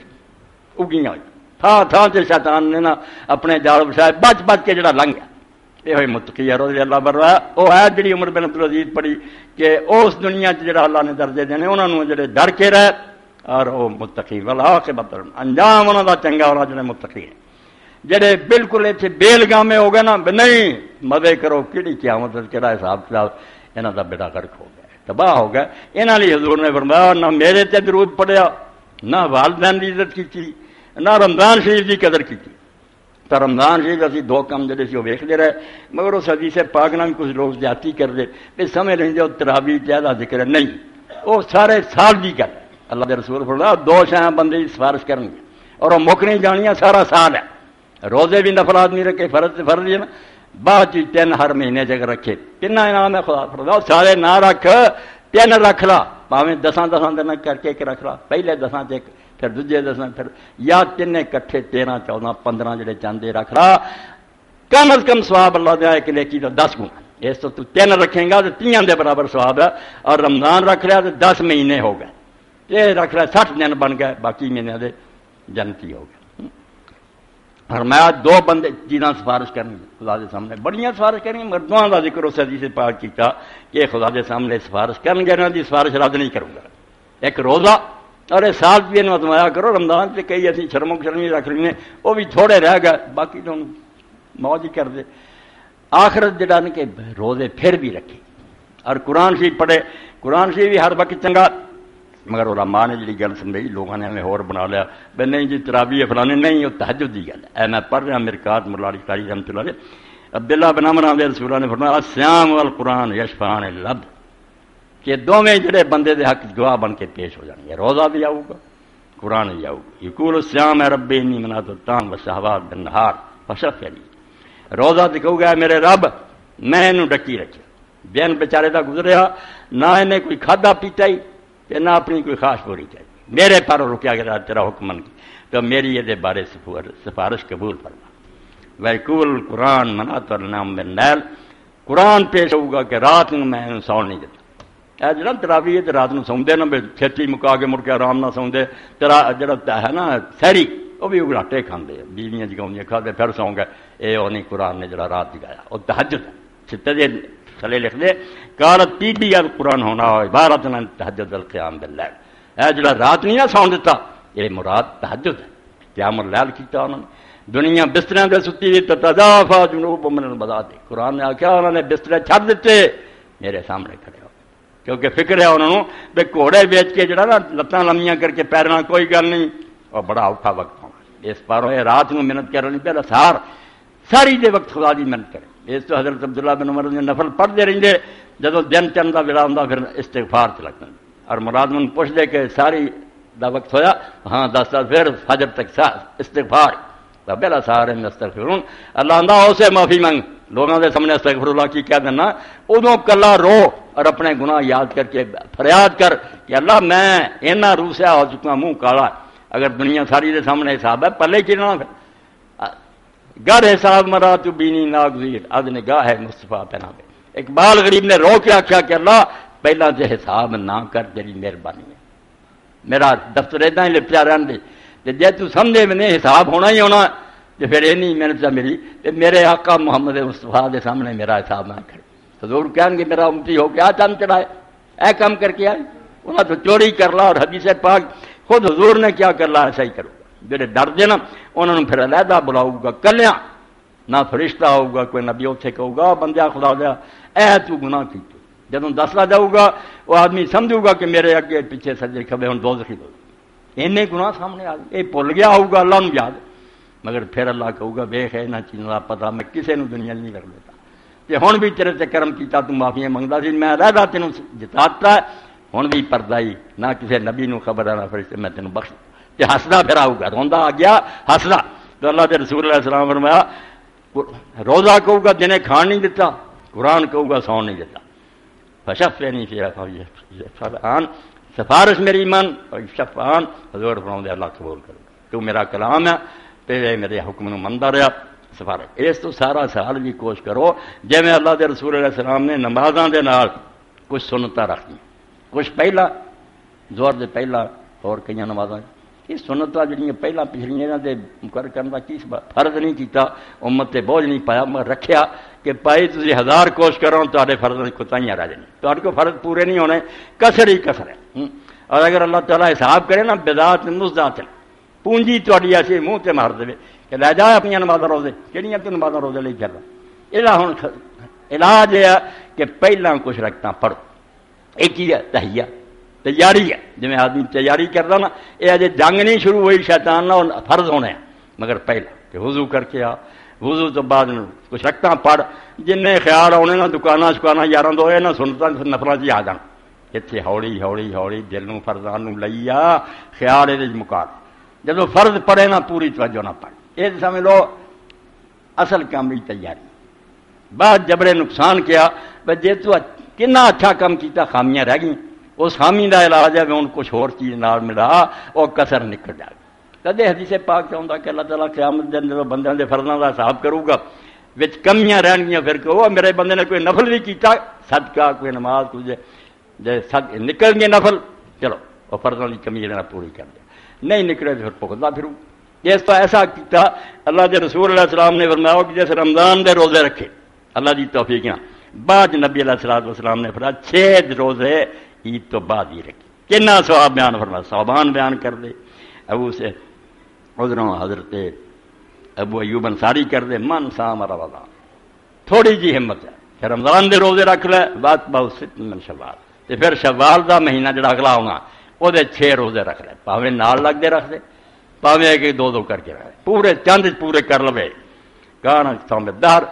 اگیاں ہوئی تھان تھان سے شیطان نے نا اپنے جال بچھائے بچ بچ کے جڑا لنگ گیا۔ یہ ہوئی متقی رضی اللہ برا وہ ہے جڑی عمر بن عبدالعزیز پڑھی کہ اس دنیا جڑا اللہ نے درجے دینے انہوں نے جڑے ڈر کے رہے اور وہ متقی والعاقبۃ انجام انہوں کا چنگا ہونا جڑے متقی ہیں۔ جڑے بالکل اتنے بے لگامے ہو گئے نا نہیں مزے کرو کہڑی قیامت کہڑا حساب کتاب، یہاں کا بیڑا غرق ہو گیا تباہ ہو گیا۔ یہاں لیے حضور نے فرمایا نہ میرے تے درود پڑھیا، نہ والدین کی عزت کی، نہ رمضان شریف کی قدر کی۔ تو رمضان شریف اسی دو کام جڑے سی وہ ویکھتے رہے، مگر اس حدیث پاک نہ بھی کچھ لوگ زیادتی کرتے بھی سمجھ لیں جو تراویح زیادہ ذکر ہے، نہیں وہ سارے سال کی گل۔ اللہ کے رسول فرمایا دو شاہ بندے کی سفارش کریں گے اور وہ مک نہیں جانیاں، سارا سال ہے۔ روزے بھی نفل آدمی رکھے فرض فرض ہے نا، بعد چیز تین ہر مہینے جگہ رکھے، تین انعام ہے خدا فرمایا سارے نہ رکھ، تین رکھ لا، پاویں دساں دساں دن کر کے ایک رکھ لا، پہلے دساں چ پھر دوجے دساں پھر یا تین کٹھے تیرہ چودہ پندرہ جڑے چاندے رکھ لا، کم از کم ثواب اللہ دے ایک نیکی دا دس گنا۔ اس تو تو تین رکھیں گا تو تیاں دے برابر ثواب ہے، اور رمضان رکھ لیا تو دس مہینے ہو گئے، یہ رکھ لیا سٹھ دن بن گئے، باقی مہینے دے جنتی ہو گئے۔ فرمایا دو بندے چیزاں سفارش کرنی خدا کے سامنے، بڑیاں سفارش کرنی، مردوں کا ذکر اس حدیث پاک کیتا کہ خدا کے سامنے سفارش کرن گے، انہاں دی سفارش رد نہیں کروں گا۔ ایک روزہ اور سال بھی اتمایا کرو، رمضان سے کئی ایسی شرم و شرمی رکھ لینے وہ بھی تھوڑے رہ گئے، باقی تو موج ہی کر دے۔ آخرت جڑا نا کہ روزے پھر بھی رکھے اور قرآن شریف پڑھے، قرآن شریف بھی ہر وقت چنگا، مگر علماء نے جی گل سمجھی لوگوں نے ہمیں اور بنا لیا بے نہیں جی تراویح فلانے نہیں، وہ تہجد کی گل ہے۔ میں پڑھ رہا مرکات ملاڑی کاری رحمۃ اللہ علیہ عبداللہ بن عمر علیہ رسول اللہ نے فرمایا الصیام والقرآن یشفعان العبد، کہ دونوں جڑے بندے دے حق گواہ بن کے پیش ہو جائیں گے، روزہ بھی آؤ گا قرآن بھی آؤ گا۔ یقول الصیام ربی انی منعت الطعام والشہوات بالنہار فشفع لی، روزہ تو کہو گا میرے رب میں انہوں ڈکی رکھیا، دن بیچارے دا گزریا نہ انہیں کوئی کھادا پیتا ہی نہ اپنی کوئی خواہش پوری چاہیے، میرے پر رکیا گیا تیرا حکم من کی، تو میری یہ بارے سفارش قبول فرما۔ ویقول قرآن منعت النوم باللیل، قرآن پیش ہوگا کہ رات میں میں سون نہیں دیتا۔ اے جڑا تراویح تے رات نو سوندے نا چھتی مکا کے مڑ کے آرام نہ سوندے، تیرا جڑا ہے نا سحری وہ بھی اگلاٹے کھاندے، بیویاں جگاؤں کھاتے پھر سو گئے، اے وہ نہیں قرآن نے جڑا رات جگایا وہ تہجد چھتے دے تھلے لکھ دے قالت بی بی القرآن ہونا ہو عبارت عن تہجد القیام باللیل، اے جڑا رات نہیں نہ سون دیتا یہ مراد تہجد ہے، قیام اللیل کیتا انہوں نے۔ دنیا بستروں دے ستی دی تتجافا جنوبهم من المضاجع، قرآن نے آخیا انہوں نے بسترے چھڈ دیتے میرے سامنے کھڑے ہو، کیونکہ فکر ہے انہوں نے بھی گھوڑے بیچ کے جڑا نا لتاں لمیاں کر کے پیرنا کوئی گل نہیں، اور بڑا اوکھا وقت ہونا اس پاروں یہ رات کو محنت کرنی پہلے سار ساری دے وقت خدا دی محنت کرے. اس تو حضرت عبداللہ بن عمر نے نفل پڑھتے رہتے، جدو دن چند کا ویلا ہوں پھر استغفار چ لگتا، اور مراد من پوچھ دے کہ ساری دا وقت ہویا ہاں دس دس پھر فجر تک استغفار پہلا سارے میں استغفرون اللہ آندا اسے معافی منگ لوگوں کے سامنے استغفر اللہ کی کہہ دینا، ادو کلا رو اور اپنے گناہ یاد کر کے فریاد کر کہ اللہ میں اینا روسیا ہو چکا منہ کالا، اگر دنیا ساری دے سامنے حساب ہے پلے کی نہ گر حساب مرا تو بینی ناگزیر اد نگاہ ہے مصطفیٰ پہنا پہ. اقبال غریب نے رو کے آخیا کہ اللہ پہلا سے حساب نہ کر، تیری مہربانی ہے میرا دفتر اتنا ہی لپٹا رہن دے، جی تو سمجھے میں نے حساب ہونا ہی ہونا تو پھر یہ نہیں محنت میری میرے آقا محمد مصطفیٰ کے سامنے میرا حساب نہ کرے. حضور کہیں گے میرا امتی ہو کے آ چند چڑھائے اے کام کر کے آئے انہیں تو چوری کر لا، اور حدیث پاک خود حضور نے کیا کر لا ایسا ہی کرو. جڑے ڈر دے نا انہوں نے پھر علیحدہ بلاؤ گا کلیاں، نہ فرشتہ ہوگا کوئی نبی اتنے کہو گا بندہ خدا دیا اے تو گناہ کی. جب دسلا جاؤ گا وہ آدمی سمجھو گا کہ میرے اگے پیچھے سجے کھبے ہوں دو زخی دو اینے گناہ سامنے آ گئے، یہ بھول گیا ہوگا اللہ نو یاد، مگر پھر اللہ کہو گا ویخ ہے نہ چیزوں کا پتا میں کسی نے دنیا نہیں رکھ دیتا، کہ ہوں بھی تیرے سے کرم کیتا تو معافیاں منگتا سی میں علیحدہ تینوں جتاتا ہوں بھی پردہ ہی نہ کسی نبی نو خبر ہے نہ فرشتے میں تینوں بخش تے ہسدا پھر آؤ گا روندا آ گیا ہسدا. تو اللہ کے رسول علیہ السلام فرمایا روزہ کہو گا جنہیں کھان نہیں دیتا، قرآن کہو گا سون نہیں دیتا، فشفعنی فی شفعان سفارش میری من اور شفعان حضور فرماؤں اللہ قبول کرو تو میرا کلام ہے تے میرے حکم نو مندا رہا سفارش. اس تو سارا سال بھی کوشش کرو جی میں اللہ کے رسول علیہ السلام نے نمازاں دے نال کچھ سنتا رکھنی، کچھ پہلا زور دے پہلا اور کئی نمازاں یہ سنتا جڑیاں پہلا پچھلیاں یہاں دے مقرر کرنے کا کی فرض نہیں کیتا امت تے بوجھ نہیں پایا، میں رکھیا کہ پائی تھی ہزار کوشش کرو تے فرض کی کوتاہیاں رہ جانی، تے کو فرض پورے نہیں ہونے، کسر ہی کسر ہے. اور اگر اللہ تعالیٰ حساب کرے نا بدعت مزدات پونجی تاری ایسی منہ تے مار دے کہ لے جا اپنی نمازاں روزے کہڑیاں تو نمازاں روزے لے چل یہ ہوں علاج یہ ہے کہ پہلا کچھ رکھتا پڑھو. ایک چیز ہے تحیہ تیاری ہے، جی آدمی تیاری کرتا نا یہ اجے جنگ نہیں شروع ہوئی شیطان نہ فرض ہونے ہیں، مگر پہلا کہ وضو کر کے آ وضو تو بعد کچھ رکھتا پڑھ جن خیال آنے نہ دکاناں شکاناں یاراں دو نہ سنتا نفرا جی آ جان اتنے ہولی ہولی ہولی دل نو فرضان لئی آ خیال یہ مکار جب فرض پڑھے نہ پوری توجہ نہ پڑھ یہ سمجھ لو اصل کام کی تیاری. بعد جبرے نقصان کیا جی تو کنا اچھا کام کیتا خامیاں رہ گئی اس خامی کا علاج ہے ہوں کچھ اور چیز نال ملا وہ کسر نکل جائے. کدے حدیث پاک چاہتا کہ اللہ تعالیٰ قیامت دن جب بندیاں دے فرضاں دا حساب کروں گا وچ کمیاں رہن گیاں پھر کہ وہ میرے بندے نے کوئی نفل بھی کیتا صدقہ کوئی نماز کچھ جے صد نکل گئے نفل چلو وہ فرضاں کی کمی لینا پوری کر دیا، نہیں نکلے تو پھر پکڑتا پھروں. اس تو ایسا کیتا اللہ کے رسول علیہ السلام نے فرمایا کہ جیسے رمضان دے روزے رکھے اللہ دی توفیق نہ بعد نبی علیہ الصلوۃ والسلام نے فرمایا چھ روزے عید تو بعد ہی رکھی کنا ثواب بیان فرمایا صوبان بیان کر دے ابو سے ادھروں حضرت ابو ایوب انصاری کر دے من سام رمضان تھوڑی جی ہمت ہے کہ رمضان دے روزے رکھ لے بات بہت ست من شوال تے پھر شوال دا مہینہ جڑا اگلا ہونا وہ دے چھ روزے رکھ لے پاویں نال لگ دے رکھ دے پاویں کہ دو دو کر کے رکھ پورے چند پورے کر لوے گانا سمجھدار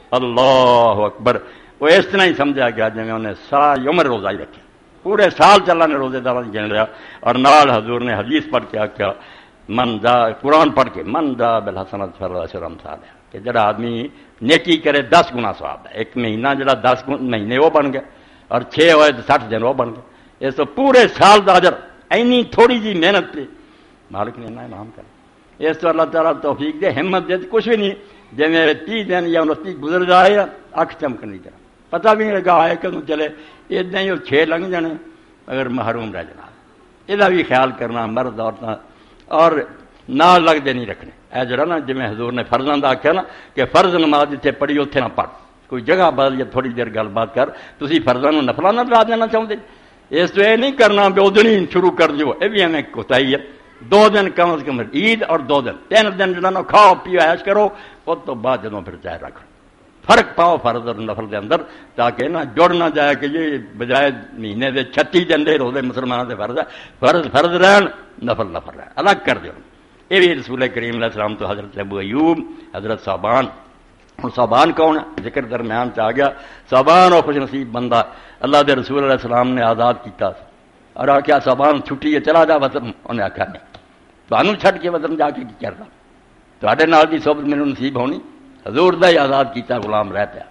اللہ اکبر. وہ اس طرح ہی سمجھا گیا جی انہیں ساری عمر روزہ ہی رکھے پورے سال چلا نے روزے دار گن لیا. اور نال حضور نے حدیث پڑھ کے آخیا من دا قرآن پڑھ کے من دا بالحسنۃ فلہ صاحب کہ جڑا آدمی نیکی کرے دس گنا ثواب ہے. ایک مہینہ جڑا دس مہینے وہ بن گیا اور چھ ہوئے تو سٹھ دن وہ بن گئے. اس تو پورے سال کا اجر اینی تھوڑی جی محنت پہ مالک نے انعام کر. اس تو اللہ تعالیٰ توفیق دے ہمت دے کچھ بھی نہیں جی میرے تی دن یا انتی گزر جائے اکھ چمکن کی طرح پتہ بھی نہیں لگا ہے کدوں چلے اتنا ہی وہ چھ لنگ جانے اگر محروم رہ جانا. یہ بھی خیال کرنا مرد عورتیں اور نال لگتے نہیں رکھنے. اے جڑا نا جی حضور نے فرضاں دا آخیا نا کہ فرض نماز جتنے پڑھی اتنے نہ پڑھ کوئی جگہ بدل یا تھوڑی دیر گل بات کر تھی فرضاں نفلاں نہ لا دینا چاہتے. اس تو یہ نہیں کرنا بھی ادھر ہی شروع کر دیو یہ بھی ہمیں کوتاہی ہے. دو دن کم از کم عید اور دو دن تین دن جہاں کھاؤ پیو ایش کرو اس تو بعد جدوں پھر چاہے رکھ فرق پاؤ فرض اور نفل کے اندر، تاکہ نہ جڑ نہ جائے کہ یہ بجائے مہینے دے چھتی جنڈے روزے مسلمانوں کے فرض ہے، فرض فرض رہن نفل نفل رہن، الگ کر دو۔ یہ بھی رسول کریم علیہ السلام تو حضرت ابو ایوب، حضرت صوبان، اور صوبان کون ہے؟ ذکر درمیان سے آ گیا، صوبان اور خوش نصیب بندہ اللہ دے رسول علیہ السلام نے آزاد کیتا، اور آخیا صوبان چھٹی ہے چلا جا وطن، انہیں آخیا نہیں تمہوں چھڈ کے وطن جا کے کی کرنا، تواڈے نال دی صحبت مینوں نصیب ہونی، حضور دا ہی آزاد کیتا غلام رہ پیا۔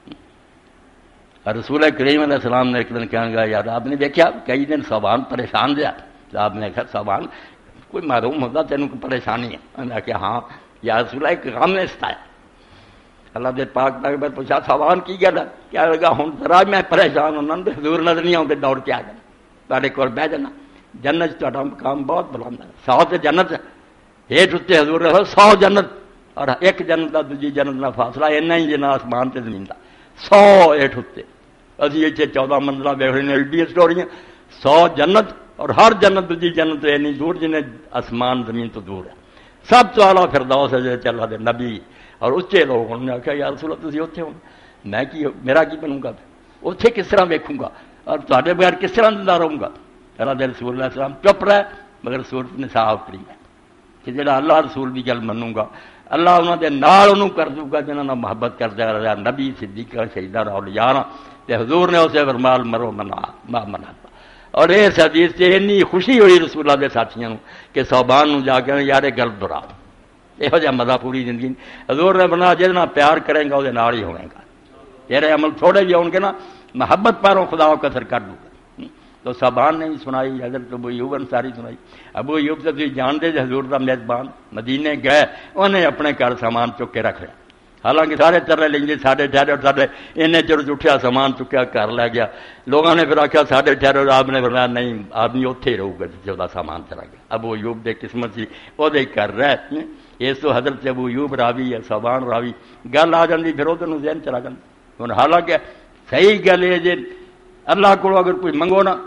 اور رسول کریم علیہ السلام نے ایک دن کہنے گا یار آپ نے دیکھا کئی دن صوبان پریشان دیا، تو آپ نے کہا صوبان کوئی معلوم ہوتا تینوں کو پریشانی ہے؟ انہوں نے کہا ہاں یا رسول اللہ ایک غم نے ستایا۔ اللہ دے پاک پاک پر پوچھا صوبان کی گل ہے؟ کیا لگا ہوں ذرا میں پریشان ہونا، حضور نظر نہیں آتے دوڑ کے آ گئے تھوڑے کول بہ جانا، جنت تہاڈا مقام بہت بلند ہے، سو تے جنت ہیٹھ اتنے حضور رہو سو جنت، اور ایک جنت کا دوجی جنت کا فاصلہ اینا ہی جنا آسمان تے زمین کا، سو ہیٹھ اتنے ابھی اتنے چودہ منزلہ ویخ رہے ہیں ایڈیاں اسٹوریاں، سو جنت اور ہر جنت دوجی جنت تو اینی دور جنہیں آسمان زمین تو دور ہے، سب تو اعلیٰ فردوس ہے جی اللہ دے نبی اور اچے لوگ۔ انہوں نے آخیا یا رسول اللہ تسی اتنے ہو، میں کی میرا کی بنوں گا، اتنے کس طرح ویکھوں گا اور تواڈے بغیر کس طرح زندہ رہوں گا؟ اللہ دے رسول اللہ السلام چپ رہے، مگر سورت نے صاف اتری ہے کہ جڑا اللہ رسول کی گل منوں گا اللہ انہوں دے نال انہوں کر دوں گا جنہوں نے محبت کرتا رہا، نبی صدیقہ شہیدہ اولیاء تے حضور نے اسے فرمال مرو منا ما منا۔ اور اس حدیث سے اتنی خوشی ہوئی رسول اللہ کے ساتھیوں کہ صوبان نو جا کے یار گل دہرا، یہو جہا مزہ پوری زندگی حضور نے بنا جہاں پیار کرے گا وہ نال ہی ہوئے گا، تیرے عمل تھوڑے بھی ہون گے نا محبت پاروں خدا کو کثر کر دوں گا۔ تو صوبان نے بھی سنائی، حضرت ابو ایوب انصاری سنائی۔ ابو ایوب سے تھی جانتے جی حضور دا میزبان مدینے گئے، انہیں اپنے گھر سامان چک کے رکھ لیا، حالانکہ سارے ترے لیں گے ساڑھے ٹھہرے اور ساڑھے انہیں چر اٹھیا سامان چکیا گھر لے گیا، لوگوں نے پھر آخیا ساڑھے ٹھہرے اور آپ نے فرمایا نہیں آدمی اتنے ہی رہے گا جہاں سامان چلا گیا۔ ابو ایوب دے قسمت سی وہ کر رہے اس تو حضرت ابو ایوب راوی ہے صوبان راوی گل آ جاتی پھر وہ تینوں ذہن چلا جاتا۔ ہوں حالانکہ صحیح گل ہے جی اللہ کو اگر کوئی منگو نا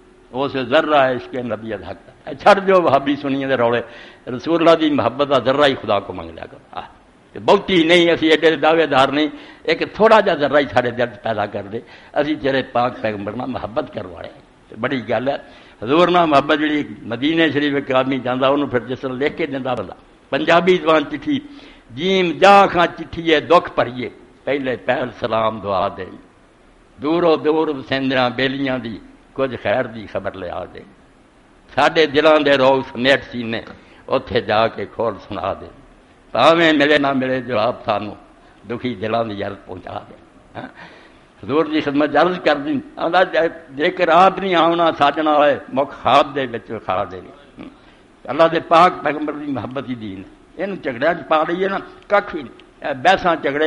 اس ذرہ ہے عشق نبی حق چھڑ دیو وہابی سنیے دے رولے، رسول اللہ دی محبت کا ذرہ ہی خدا کو منگ لیا کرو، بہتی نہیں اسی ایڈے دعوے دار نہیں، ایک تھوڑا جا ذرہ ہی سارے دل پیدا کر دے، اسی تیرے پاک پیغمبر نہ محبت کروا رہے ہیں، بڑی گل ہے۔ حضور نہ محبت جی مدینے شریف ایک آدمی جانا انہوں پھر جس طرح لکھ کے دینا بندہ پنجابی زبان چٹھی جیم جا خاں چٹھی ہے دکھ بھریے پہلے پہل سلام دعا دے، دوروں دور سیندراں بیلیاں دی کچھ خیر دی خبر لے آ دے، ساڈے دلاں دے روگ سمیٹ سینے اتھے جا کے کھول سنا دے، پاویں ملے نہ ملے جواب سانو دکھی دلاں دی عرض پہنچا دے۔ حضور دی خدمت عرض کر دی آندا جے کہ رات نہیں آونا ساجنا ہوئے مکھ خواب دے وچ کھا دے، اللہ دے پاک پیغمبر دی محبت ہی دین اینوں جھگڑیاں پا لئیے نا کھ بھی نہیں، بحثاں جھگڑے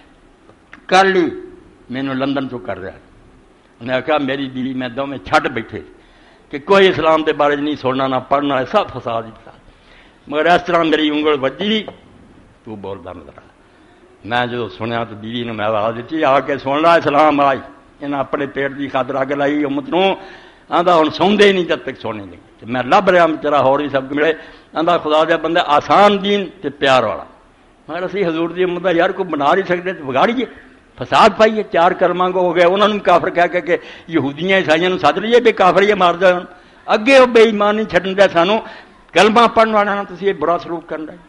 کر لی مینوں لندن چوں کر رہا، انہیں کہا میری بیوی میں دونوں چھڈ بیٹھے کہ کوئی اسلام دے بارے نہیں سننا نہ پڑھنا ہے، سب فساد ہی فساد، مگر اس طرح میری انگل وجی تو بولتا نظر آیا۔ میں جب سنیا تو بیوی نے میں آواز دیتی آ کے سن لا اسلام آئی، انہیں اپنے پیٹ کی خاطر اگ لائی امت نو، آندا ہوں سوندے نہیں جب تک سونے نہیں، میں لب رہا تیرا ہور ہی سب ملے، آندا خدا دے بندے آسان دین تے پیار والا، مگر اسی حضور دی امت دا یار کو بنا نہیں سکتے تو بگاڑیے، فساد پائیے، چار کلمہ کو ہو گئے انہوں نے کافر کہہ کے کہ یہودیاں عیسائیوں سد لیے بے کافر یہ مار دے، اگے وہ بے ایمان نہیں چھڈن دے سانو کلمہ پڑھن والا نا تسی یہ برا سلوک کرن دے۔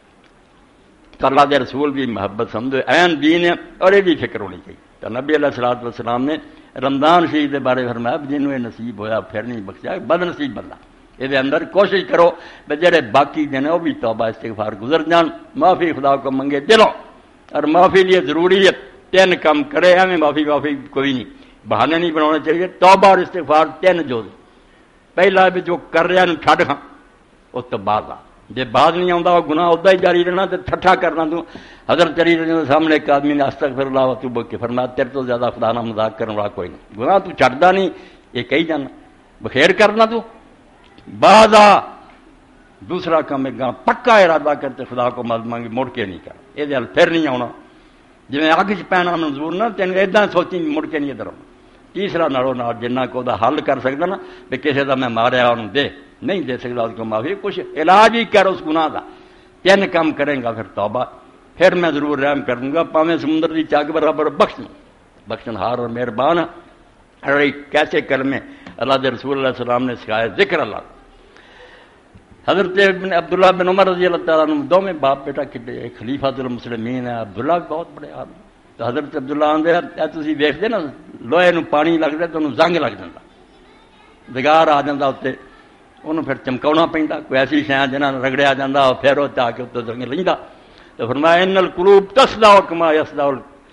تو اللہ دے رسول بھی محبت سمجھو عین دین ہے اور یہ بھی فکر ہونی چاہیے۔ تو نبی علیہ الصلوۃ والسلام نے رمضان شریف کے بارے فرمایا جنہوں یہ نصیب ہویا پھر نہیں بخشیا بد نصیب بندہ، یہ اندر کوشش کرو کہ جڑے باقی دن وہ بھی توبہ استغفار گزر جان، معافی خدا کو منگے دلوں، اور معافی لیے ضروری ہے تین کام کرے، ہمیں معافی معافی کوئی نہیں، بہانے نہیں بنانے چاہیے، توبہ اور استغفار تین جو پہلا بھی جو کر رہا ہے چھڈ ہاں اس تو بعد آ جی بعد نہیں آتا وہ گناہ ادا ہی جاری رہنا تو ٹھٹھا کرنا تو حضرت چلی رہنے سامنے ایک آدمی نے استغفر اللہ تو بول کے فرمایا تیرے تو زیادہ خدا نہ مذاق کرنے والا کوئی نہیں، گناہ تو چھڈدا نہیں یہ کہی جانا بخیر کرنا تو بعد آ دوسرا کام ایک گاں پکا ارادہ کرتے خدا کو مدد مانگی مڑ کے نہیں کر یہ پھر نہیں آنا، جی اگ چ پینا منظور نہ تین ادا سوچی مڑ کے نہیں ادھر آنا۔ تیسرا نالوں نال جنہ کو دا حل کر سکتا نا بھی کسی کا میں ماریا انہوں دے نہیں دے سکتا اس کو معافی، کچھ علاج ہی کر اس گناہ کا، تین کام کریں گا پھر توبہ پھر میں ضرور رحم کر دوں گا، پاویں سمندر کی چاک برابر بخش دوں، بخشن ہار اور مہربان ہے۔ کیسے کلمے اللہ کے رسول علیہ السلام نے سکھائے، ذکر اللہ۔ حضرت ابن عبداللہ بن عمر رضی اللہ تعالیٰ عنہ دو میں باپ بیٹا کھڈے، ایک خلیفۃ المسلمین ہے، عبداللہ بھی بہت بڑے آدمی۔ تو حضرت عبداللہ آندے تسی ویکھدے نا لوہے نو پانی لگدا تو انہوں زنگ لگ جاندا، دگار آ جاندا اتنے، انہوں پھر چمکاؤنا پیندا، کوئی ایسی شے جنہاں نال رگڑیا جاندا پھر وہ آ کے اتنے زنگ لیندا۔ تو فرمایا ان القلوب تصدع کما یصدع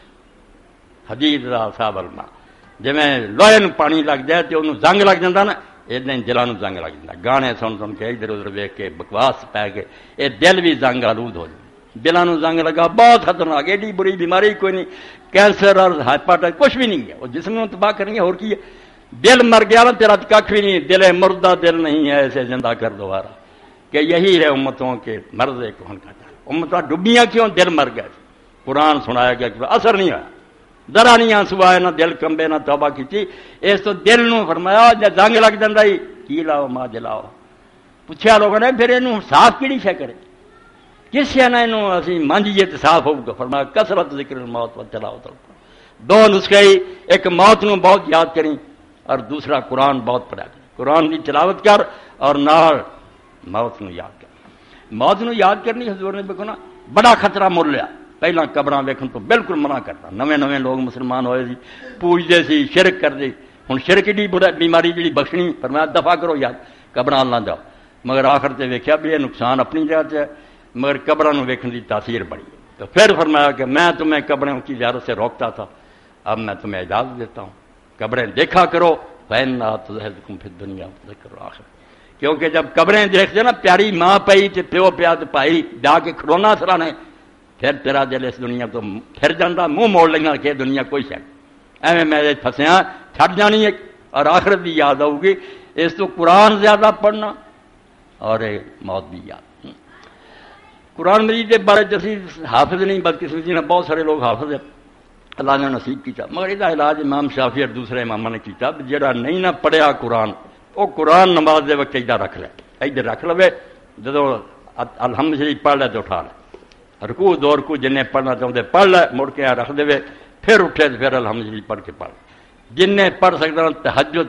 الحدید اصحاب الماء، جویں لوہے نو پانی لگ جائے تو انہوں زنگ لگ جاندا نا، ادھر دلوں نو زنگ لگ جاتا، گانے سن سن کے ادھر ادھر ویک کے بکواس پی کے یہ دل بھی زنگ آلود ہو جائے، دلوں نو زنگ لگا بہت خطرناک، ایڈی بری بیماری کوئی نہیں، کینسر اور ہیپاٹائٹس کچھ بھی نہیں ہے، وہ جسم کو تباہ کریں گے، اور کی ہے؟ دل مر گیا نا تیرا کھ بھی نہیں، دل مردہ دل نہیں ہے، اسے زندہ کر دوبارہ، کہ یہی ہے امتوں کے مرض کون کا جان، امتوں ڈبیاں کیوں؟ دل مر گیا، قرآن سنایا گیا، اثر نہیں ہوا، ذرا نہیں آنسو آئے، نہ دل کمبے، نہ توبہ کی، اس تو دل نو فرمایا جب زنگ لگ جاتا ہی کی لاؤ ماں جلاؤ، پوچھا لوگوں نے پھر یہ صاف کہڑی شے کرے، کس شے نہ یہ اسی مانجیے تو صاف ہوگا؟ فرمایا کثرت ذکر الموت و تلاوت القرآن، دو نسخے ہی، ایک موت نو بہت یاد کریں اور دوسرا قرآن بہت پڑھا کریں، قرآن کی تلاوت کر اور نال موت نو یاد کر۔ موت نو یاد کرنی حضور نے دیکھو نا بڑا خطرہ مول لیا، پہلا قبراں ویکھن تو بالکل منع کرتا، نویں نویں لوگ مسلمان ہوئے سی، پوجتے سی، شرک کرتے، ہن شرک دی بیماری جڑی بخشنی، فرمایا دفع کرو یاد، قبراں نہ جاؤ، مگر آخر تے ویکھیا بھی یہ نقصان اپنی جگہ تے ہے، مگر قبراں نو ویکھن دی تاثیر بڑی، تو پھر فرمایا کہ میں تمہیں قبروں کی زیارت سے روکتا تھا، اب میں تمہیں اجازت دیتا ہوں، قبریں دیکھا کرو، فإنها تزهدكم في الدنيا وتذكر الآخرة، کیونکہ جب قبریں دیکھتے نا پیاری ماں پئی تے پیو پیا تے بھائی جا کے کھڑونا سرانے، پھر تیرا دل اس دنیا تو پھر جانا، منہ موڑ لینا کہ دنیا کوئی شے ایویں میں پھسیا چھٹ جانی ہے، اور آخرت بھی یاد آؤ گی، اس تو قرآن زیادہ پڑھنا اور موت بھی یاد۔ قرآن مجید کے بارے جیسی حافظ نہیں بدقسمتی نے بہت سارے لوگ حافظ ہیں، اللہ نے نصیب کیا، مگر یہ علاج امام شافعی اور دوسرے اماموں نے کیا، جڑا نہیں نہ پڑھیا قرآن وہ قرآن نماز دے وقت ادھر رکھ لے، ادھر رکھ لو، جب الحمد شریف پڑھ لے تو اٹھا لے، رکوع دو رکوع جن پڑھنا چاہتے پڑھ لے، مڑ کے رکھ دے، پھر اٹھے تو پھر الحمد للہ پڑھ کے پڑھ، جن پڑھ سکتا تہجد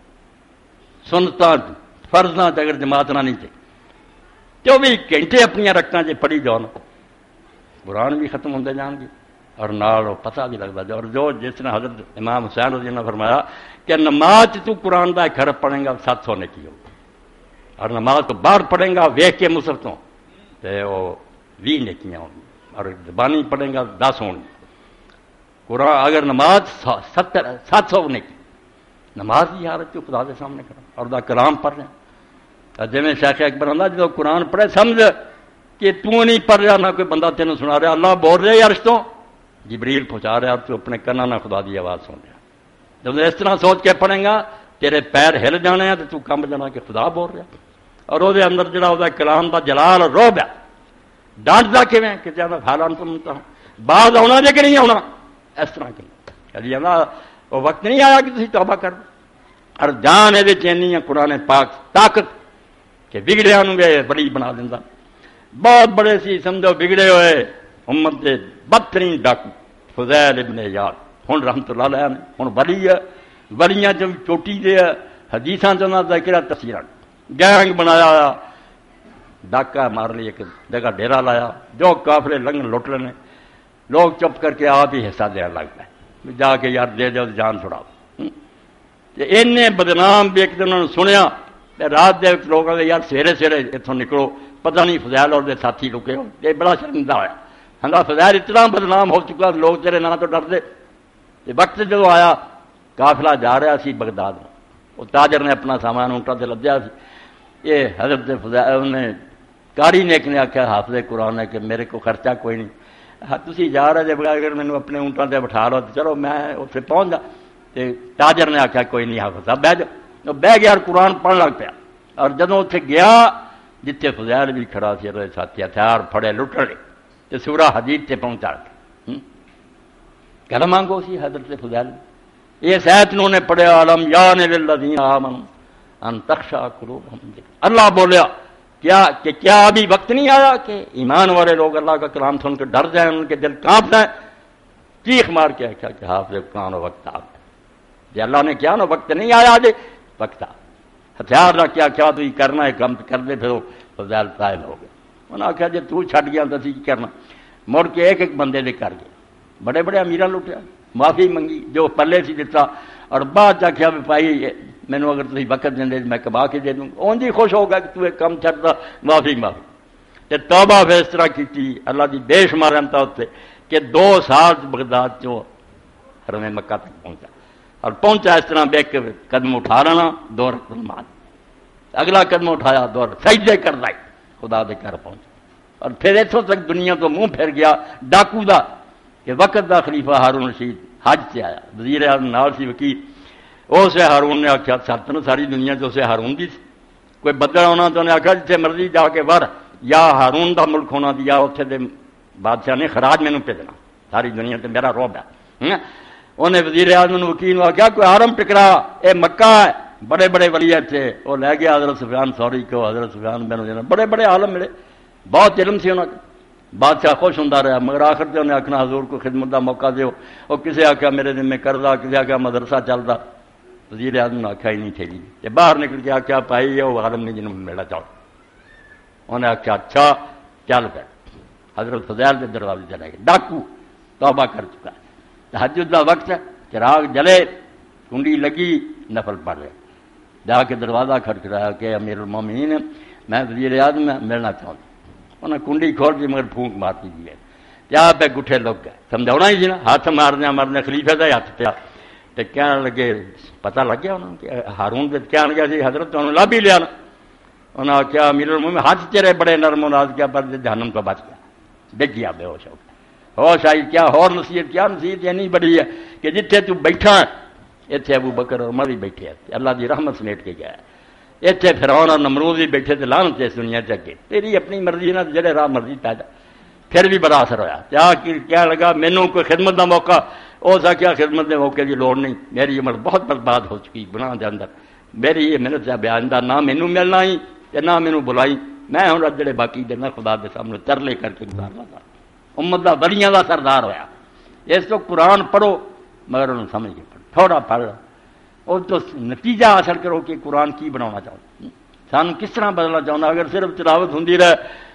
سنتاں فرضاں اگر جماعت نہ نہیں تھی چوبی گھنٹے اپنی رکھنا جی پڑھی جاؤ، قرآن بھی ختم ہوتے جان گے اور نال پتہ بھی لگتا جائے، اور جو جس نے حضرت امام حسین رضی اللہ عنہ نے فرمایا کہ نماز تو قرآن کا ایک حرف پڑھیں گا سات سو نیکی ہوگی، اور نماز تو باہر پڑھیں گا ویخ کے مصحف تو وہ بھی نیکیاں ہوں گی، اور زبانی پڑھیں گا دس ہوں گی، قرآن اگر نماز ستر سات سو نیکی، نماز کی حالت کو خدا کے سامنے کرنا اور دا کلام پڑھ رہے ہیں، جی میں شیخ اکبر آتا جب قرآن پڑھے سمجھ کہ تو نہیں پڑھ رہا، نہ کوئی بندہ تینوں سنا رہا، اللہ بول رہے یا رشتوں جبریل پہنچا رہا، تو اپنے کنا نہ خدا دی آواز سن رہا، جب اس طرح سوچ کے پڑھیں گا تیرے پیر ہل جانے ہیں تو تو کمب جانا کہ خدا بول رہا، اور وہ اندر جڑا وہ کلام دا جلال اور روب ہے ڈانٹتا کیویں کہ زیادہ حالان تو منتا ہوں بعد آنا جے کہ نہیں آنا، اس طرح کہ وہ وقت نہیں آیا کہ تسی توبہ کر دو، اور جان یہ چینی ہے قرآن پاک طاقت کہ بگڑیا نو بڑی بنا دینا، بہت بڑے سی سمجھو بگڑے ہوئے امت کے بدترین ڈاکو فضیل ابن یار، ہوں رحمت اللہ علیہ نے ہوں ولی ہے، ولیاں چ چوٹی دے حدیثاں چ ذکر تفسیر گینگ بنایا، ڈاکہ مار لی، ایک جگہ ڈیرا لایا، جو کافرے لنگ لٹ لینے، لوگ چپ کر کے آپ ہی حصہ دینا لگتا ہے، جا کے یار دے دو جان چھڑاؤ، اینے بدنام بھی ایک دن انہوں نے سنیا، رات دے لوگ آگے یار سویرے سویرے اتوں نکلو، پتہ نہیں فضیل اور دے ساتھی رکے ہو، یہ بڑا شرمندہ ہوا، ہنگا فضیل اتنا بدنام ہو چکا لوگ تیرے نام تو ڈرتے، وقت جب آیا قافلہ جا رہا سی بغداد میں، وہ تاجر نے اپنا سامان اونٹا سے لدیا سی، یہ حضرت فضیل نے کاری نیک نے آخیا حافظ قرآن ہے کہ میرے کو خرچہ کوئی نہیں، ہاں تسی جا رہے جب اگر مینوں اپنے اونٹاں تے بٹھا لو تو چلو میں اتنے پہنچ جا، تاجر نے آخیا کوئی نہیں حافظ صاحب بہ جاؤ، بہ گیا اور قرآن پڑھن لگ پیا، اور جدوں اتنے گیا جتنے فضیل بھی کھڑا سی ساتھی ہتھیار پھڑے لٹڑے تو سورہ حدید تے پہنچا کے کہنا مانگو سی حضرت فضیل، یہ سیت انہوں نے پڑھیا علم یان للذین آمنوا ان تخشع قلوبہم ذکر، اللہ بولیا کیا کہ کیا ابھی وقت نہیں آیا کہ ایمان والے لوگ اللہ کا کلام سن کے ڈر جائیں، ان کے دل کانپ جائیں؟ چیخ مار کے کیا کہ حافظ قرآن وقت آ جی اللہ نے کیا نا وقت نہیں آیا جی وقت آ ہتھیار نہ کیا کیا تو یہ کرنا ہے کم کر دے پھر وہ فضائل طائل ہو گئے. انہوں نے آخیا جی تو چھٹ گیا تو اسی کی کرنا. مڑ کے ایک ایک بندے دے کر گئے، بڑے بڑے امیراں لٹیا، معافی منگی جو پلے سی دتا، اور بعد آخیا بھی بھائی مینو اگر تھی وقت دیں میں کما کے دے دوں. اونج ہی خوش ہوگا کہ تو ایک کم چھٹتا، معافی معافی تے توبہ پھر اس طرح کی اللہ دی بے شمار رحمت اتنے کہ دو سال بغداد چوں حرم مکہ تک پہنچا، اور پہنچا اس طرح بے کے قدم اٹھا لینا دو رکعت نماز، اگلا قدم اٹھایا دو سجدے کر لائے خدا دے گھر پہنچا، اور پھر اتوں تک دنیا تو منہ پھر گیا ڈاکو دا کہ وقت دا خلیفہ ہارون رشید حج سے آیا، وزیر اعظم نال سی وکیل، اسے ہارون نے آخیا سلطنت ساری دنیا سے اسے ہارون دی سی، کوئی بدل ہونا تو انہیں آخیا جتنے مرضی جا کے ور یا ہارون دا ملک ہونا دیا اتنے دے بادشاہ نے خراج مینوں بھیجنا، ساری دنیا سے میرا روب ہے. انہیں وزیر اعظم وکیل نے آخیا کوئی حرم ٹکرا، اے مکہ ہے، بڑے بڑے ولی تھے، وہ لے گیا حضرت سفیان ثوری کو، حضرت سفیان بن عیینہ، بڑے بڑے عالم ملے، بہت علم سی انہوں نے. بادشاہ خوش ہوں رہا، مگر آخر سے انہیں آخنا حضور کو خدمت کا موقع دیو. وہ کسی آخیا میرے دن میں قرضہ، کسی آخیا مدرسہ چلتا. وزیر اعظم نے آخیا ہی نہیں تھے جی، باہر نکل کے آخیا بھائی وہ عالم نہیں جنہوں میرا چاہو. انہیں آخیا اچھا چل پہ. حضرت فضیل کے دروازے چلے گئے، ڈاکو توبہ کر چکا ہے، تہجد کا وقت ہے، چراغ جلے، کنڈی لگی، نفل پڑ رہے، جا کے دروازہ کھٹکھٹایا کہ امیر المومنین میں وزیر اعظم میں ملنا چاہوں. انہیں کنڈی کھول دی مگر پھونک مارتی دی ہے، کیا پہ گٹھے لگ گئے، سمجھاؤنا ہی سی نا، ہاتھ مارنے مارنے خلیفے کا ہاتھ پیا. تو کہنے لگے پتہ لگ گیا انہوں کہ ہارون پہ کہنے لگا سی حضرت انہوں لب ہی لیا نا. انہوں نے کیا امیر المومنین ہاتھ تیرے بڑے نرم و ناز کیا پر جہنم تو بچ گیا، ڈگ گیا بے ہوش ہو گیا. ہوش آئی کیا اور نصیحت کیا نصیحت اینی بڑی ہے کہ جتھے تو بیٹھا اتنے ابو بکر اور عمر بھی بیٹھے ہیں، اللہ دی رحمت سمیٹ کے گیا. اتنے فرعون اور نمرود بھی بیٹھے تھے، لعنت اس دنیا چکے تیری اپنی مرضی نہ جڑے راہ مرضی پیدا. پھر بھی بڑا اثر ہوا. کیا کیا لگا مینوں کوئی خدمت کا موقع، اس آخیا خدمت کے موقع کی لوڑ نہیں، میری عمر بہت برباد ہو چکی گناہ دے اندر، میری یہ محنت سے بیان دا نہ مینوں ملنا ہی نہ مینوں بلائی، میں ہوں جڑے باقی دینا خدا دے سامنے ترلے کر کے گزارنا تھا. امت دا ولیاں دا سردار ہویا. اس تو قرآن پڑھو مگر انہوں سمجھ کے پڑھو، تھوڑا پڑھ اور تو نتیجہ حاصل کرو کہ قرآن کی بنانا چاہو، سانو کس طرح بدلنا چاہنا. اگر صرف تلاوت ہوں رہے،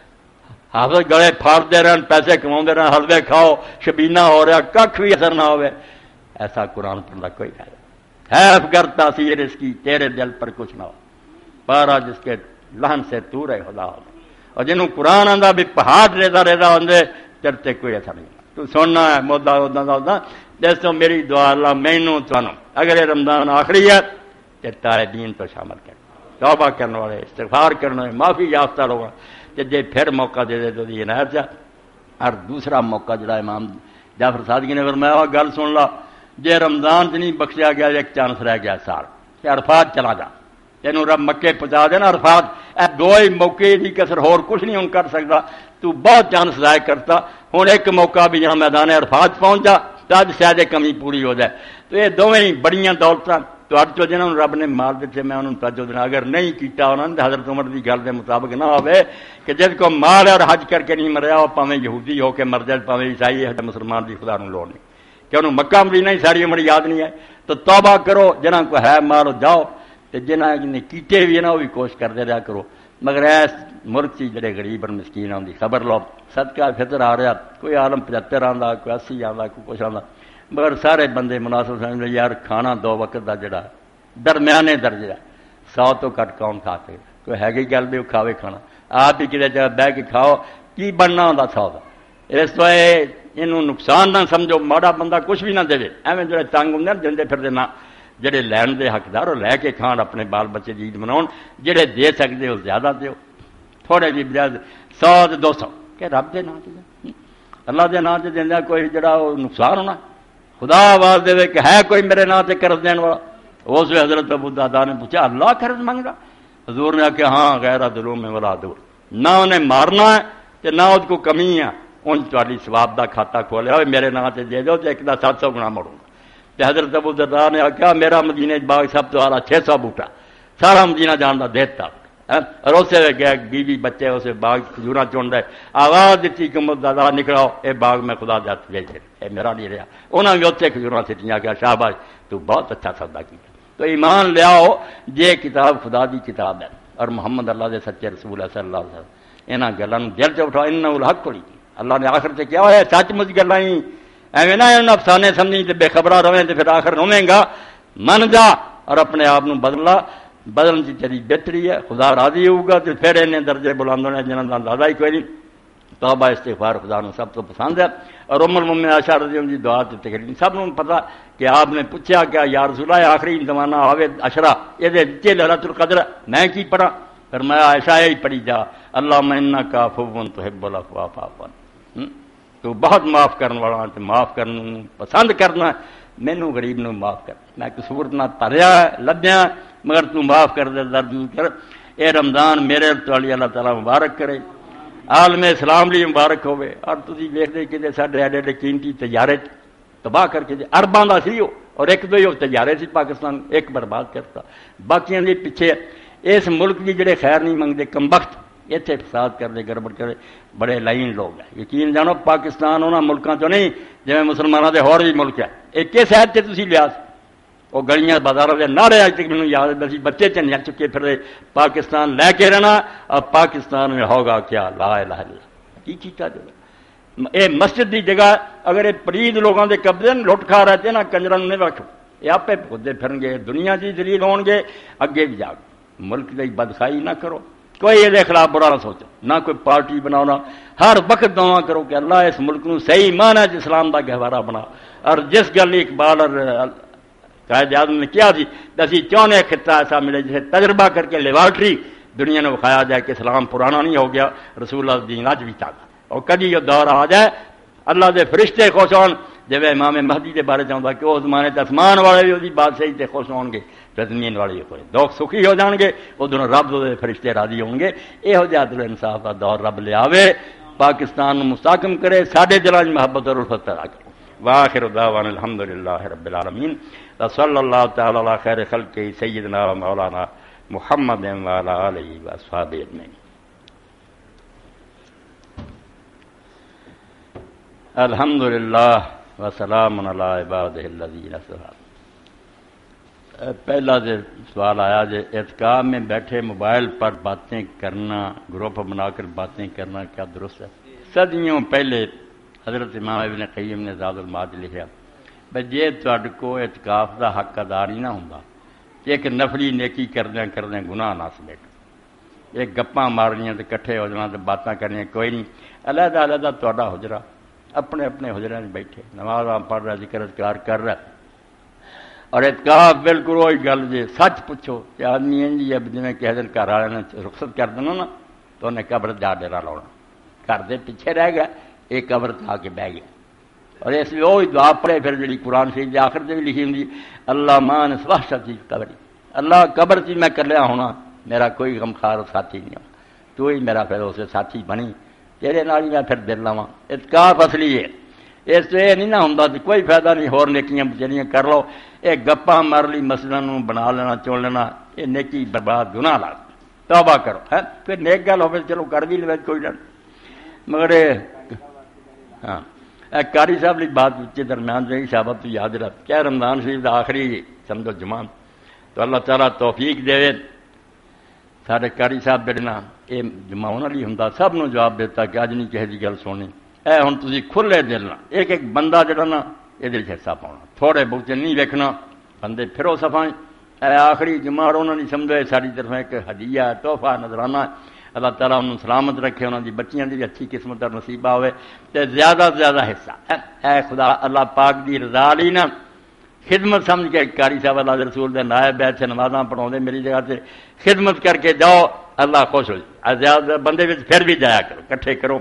حافظ گلے پھاڑتے رہن، پیسے کما رہن، حلوے کھاؤ، شبینہ ہو رہا، کھ بھی اثر نہ ہوئے، ایسا قرآن پڑھنا کوئی فائدہ ہے. اگر تاثیر اس کی تیرے دل پر کچھ نہ ہو، پارا جس کے لہن سے تو رہے خدا ہو. اور جنہوں قرآن آدھا بھی پہاڑ ریزا ریزا ہوندے چرتے کوئی ایسا نہیں. تو سننا ہے مودا ادا دا جس تو میری دعا اللہ مینوں تانوں اگر یہ رمضان آخری ہے تو تارے دین تو شامل کر، توبہ کرنے والے، استغفار کرنے والے، معافی یافتہ لوگ جی پھر موقع دے دے تو یہ عنایت جا. اور دوسرا موقع جڑا امام جعفر صادقی نے فرمایا گل سن لا، جے رمضان چ نہیں بخشیا گیا ایک چانس رہ گیا سال کہ عرفات چلا جا، تینوں رب مکے پہنچا دینا. عرفات اے دو ہی موقع کی کسر ہور کچھ نہیں ہوں کر سکتا، تو بہت چانس ضائع کرتا. ہوں ایک موقع بھی جہاں میدان عرفات پہنچ جا تج شاید کمی پوری ہو جائے. تو یہ دونوں ہی بڑیاں دولتاں تو جنہوں رب نے مار دیتے میں انہوں توجہ دینا. اگر نہیں کیتا انہوں نے حضرت عمر کی گل کے مطابق نہ ہوئے کہ جس کو مار اور حج کر کے نہیں مریا وہ پاویں یہودی ہو کے مر جائے، پاویں عیسائی ہے، مسلمان کی خدا نوں لوڑ نہیں کہ انہوں مکہ مدینہ ہی ساری عمر یاد نہیں ہے. تو توبہ کرو، جنہاں کو ہے مارو جاؤ، تو جنہاں نے کیتے بھی نا وہ بھی کوشش کرتے رہا کرو. مگر ایس ملک سے جڑے غریب اور مسکین آتی خبر لو، صدقہ فطر آ رہا، کوئی عالم پچہتر آتا، کوئی اسی آتا، کوئی کچھ آتا، مگر سارے بندے مناسب سمجھتے یار کھانا دو وقت کا جڑا درمیانے درجے سو تو کٹ کون کھا کے، کوئی ہے گی گل بھی وہ کھاوے کھانا، آپ ہی کتنے جگہ بہ کے کھاؤ، کی بننا ہوتا سو کا. اس تو یہ نقصان نہ سمجھو، ماڑا بندہ کچھ بھی نہ دے، ایویں جڑے تنگ ہوں جلدے پھرتے نہ، جڑے لین دے حقدار وہ لے کے کھان اپنے بال بچے عید مناؤ، جڑے دے سکتے ہو زیادہ دیو، تھوڑے جی بجائے سو دو سو کہ رب دے نام سے اللہ دے نام سے دینا کوئی جڑا وہ نقصان ہونا. خدا آواز دے کہ ہے کوئی میرے نام سے قرض دینے والا. اس وقت حضرت ابو دادا نے پوچھا اللہ قرض مانگ رہا؟ حضور نے کہا ہاں غیر دلوں میں ولا دور، نہ انہیں مارنا ہے کہ نہ اس کو کمی ہے، ان تاری سواب دا کھاتا کھولے ہوئے میرے نام سے دے دو تو ایک دا سات سو گنا موڑوں گا. حضرت ابو دادا نے کہا میرا مدینہ باغ سب تو آلہ چھ سو بوٹا، سارا مدینہ جانتا دیتا اور اسے گیا بیوی بچے اسے باغ کھجورا چن رہے آواز دیتی کہ دادا نکلاؤ اے باغ میں خدا جات بھیج دے اے میرا نہیں رہا انہوں نے اتنے کھجورا سٹیاں کیا شاباش تو بہت اچھا سودا کیا تو ایمان لیاؤ یہ کتاب خدا دی کتاب ہے اور محمد اللہ دے سچے رسول ہے صلی اللہ علیہ وسلم یہاں گلوں دل چ اٹھاؤ انہاں الحق کوئی اللہ نے آخر سے کیا ہوا سچ مچ گلاں ہی ایویں نہ انہاں افسانے سمجھی تے بے خبراں رہیں تے پھر آخر رویں گا من جا اور اپنے آپ نو بدلا بدلن کی تیری بہتری ہے خدا راضی ہوگا تو پھر انہیں درجے بلند ہونے جنہاں دا اندازہ ہی کوئی نہیں توبہ استغفار خدا نو سب تو پسند ہے اور ام المؤمنین عائشہ رضی اللہ عنہا دی دعا تے تقریر سب نو پتہ کہ آپ نے پوچھا کہ یا رسول اللہ آخری زمانہ آوے عشرہ یہ دے وچ ليلۃ القدر میں کی پڑھا فرمایا عائشہ ہی پڑھی جا اللہم انک عفو تحب العفو فاعف عنی تو بہت معاف کرنے والا تے معاف کرنا پسند کرنا مینوں غریب نو معاف کر میں قصور نہ تریا لبیا مگر تو معاف کر دے درد دور کر اے رمضان میرے تعالی اللہ تعالی مبارک کرے عالم اسلام لی مبارک ہوئے اور تسی ویکھدے کہ ساڈے ایڈے ایڈے قیمتی تجارت تباہ کر کے ارباں دا سی اور ایک دو ہی تجارے سی پاکستان ایک برباد کرتا باقیاں دے پیچھے اس ملک دی جڑے خیر نہیں منگدے کم وقت اتنے فساد کرتے گڑبڑ کرے بڑے لائن لوگ ہیں یقین جانو پاکستان انہاں ملکاں چوں نہیں جویں مسلمانوں دے ہور بھی ملک ہے ایک کس حد تے تسی لیا وہ گلیاں بازاروں کے نعرے اج تک مینوں یاد ہے بچے چنیا چکے پھر پاکستان لے کے رہنا اور پاکستان میں ہوگا کیا لا الہ الا اللہ کی کیتا جو اے مسجد دی جگہ اگر یہ پرید لوگوں کے قبضے لٹ کھا رہے تھے نا کنجراں نہیں رکھو یہ آپ پودے پھرن گے دنیا کی ذلیل ہون گے اگے بھی جا ملک کی بدخائی نہ کرو کوئی یہ خلاف برا نہ سوچو نہ کوئی پارٹی بناؤ ہر وقت دعا کرو کہ اللہ اس ملک نو صحیح معنی ہے اسلام کا گہوارہ بنا اور جس گل اقبال اور قائد اعظم نے کیا تھی اسی چاہنے خطہ ایسا ملے جسے تجربہ کر کے لیبارٹری دنیا نے بخایا جائے کہ اسلام پرانا نہیں ہو گیا رسول اللہ دین اج بھی چاہتا اور کدی یہ دور آ جائے اللہ دے فرشتے خوش ہون جب امام مہدی کے بارے چاہتا کہ اس زمانے تے آسمان والے بھی وہی بادشاہی تے خوش ہون گے زمین والے بھی دکھ سکھی ہو جان گے ادھر رب دے فرشتے راضی ہون گے یہو جہا عدل انصاف کا دور رب لے آوے پاکستان مستحکم کرے ساڈے دلاں وچ محبت اور الفت پیدا کرے واخر دعوانا الحمدللہ رب العالمین صلی اللہ تعالی علی خیر خلق سیدنا و مولانا محمد و علی آلہ و اصحابہ اجمعین الحمدللہ وسلام علی عبادہ الذین اصطفیٰ پہلا جو سوال آیا جو اعتکاف میں بیٹھے موبائل پر باتیں کرنا گروپ بنا کر باتیں کرنا کیا درست ہے صدیوں پہلے حضرت امام ابن قیم نے زاد المعاد لکھا بھائی جے تہاڈے کو اعتکاف دا حق ادا نہیں نہ ہوندا تے ایک نفلی نیکی کردیاں کردیاں گناہ نہ سمیٹ ایک گپاں مارنیاں تے کٹھے ہو جانا تے باتاں کرنیاں کوئی نہیں علیحدہ علیحدہ تہاڈا حجرہ اپنے اپنے حجرے میں بیٹھے نماز پڑھ رہا ذکر اذکار کر رہا اور اعتکاف بالکل وہی گل جی سچ پوچھو کہ آدمی ہے جی اب جی کسی دن گھر والے نے رخصت کر دینا نا تو انہیں قبر جا ڈیرا لاؤنا گھر دے پیچھے رہ گیا ایک قبر آ کے بہ گیا اور اس لیے وہی دعا پڑھے پھر جی قرآن شریف کی آخر سے بھی لکھی ہوں اللہ مان سواشا چیز قبر اللہ قبر چی میں کر لیا ہونا میرا کوئی غمخار ساتھی نہیں ہونا تو ہی میرا پھر اسے ساتھی بنی تیرے نال ہی میں پھر دل لواں اعتکاف اصلی ہے اس تو یہ نہیں نہ ہوں کوئی فائدہ نہیں ہور نیکیاں بچیاں کر لو یہ گپاں مار لی مسجد بنا لینا چن لینا یہ نیکی برباد گناہ لا توبہ کرو ہے پھر نیک گل ہو چلو کر بھی لے کوئی ڈر مگر ہاں قاری صاحب کی بات کے درمیان سے صاحب تو یاد رکھ کیا رمضان شریف کا آخری سمجھو جمعہ تو اللہ تعالیٰ توفیق دے سارے قاری صاحب جڑے نا یہ جمعہ انہوں نے ہوں سب نو جواب دیتا کہ اج نہیں کسی کی گل سننی اے ہوں تھی کھلے دل نہ ایک ایک بندہ جڑا نا یہ حصہ پاؤنا تھوڑے بہت نہیں ویکھنا بندے پھرو صفائی اے آخری جمعہ انہوں نے سمجھو ساری طرف ایک ہدیہ تحفہ نظرانہ اللہ تعالیٰ انہوں سلامت رکھے انہوں کی بچیاں کی بھی اچھی قسمت اور نصیبہ ہوئے تو زیادہ سے زیادہ حصہ اے خدا اللہ پاک دی رضا لی نا خدمت سمجھ کے قاری صاحب اللہ رسول دے نائب بیٹھ سے نمازاں پڑھاؤ میری جگہ سے خدمت کر کے جاؤ اللہ خوش ہو جائے زیادہ بندے میں پھر بھی جایا کرو کٹھے کرو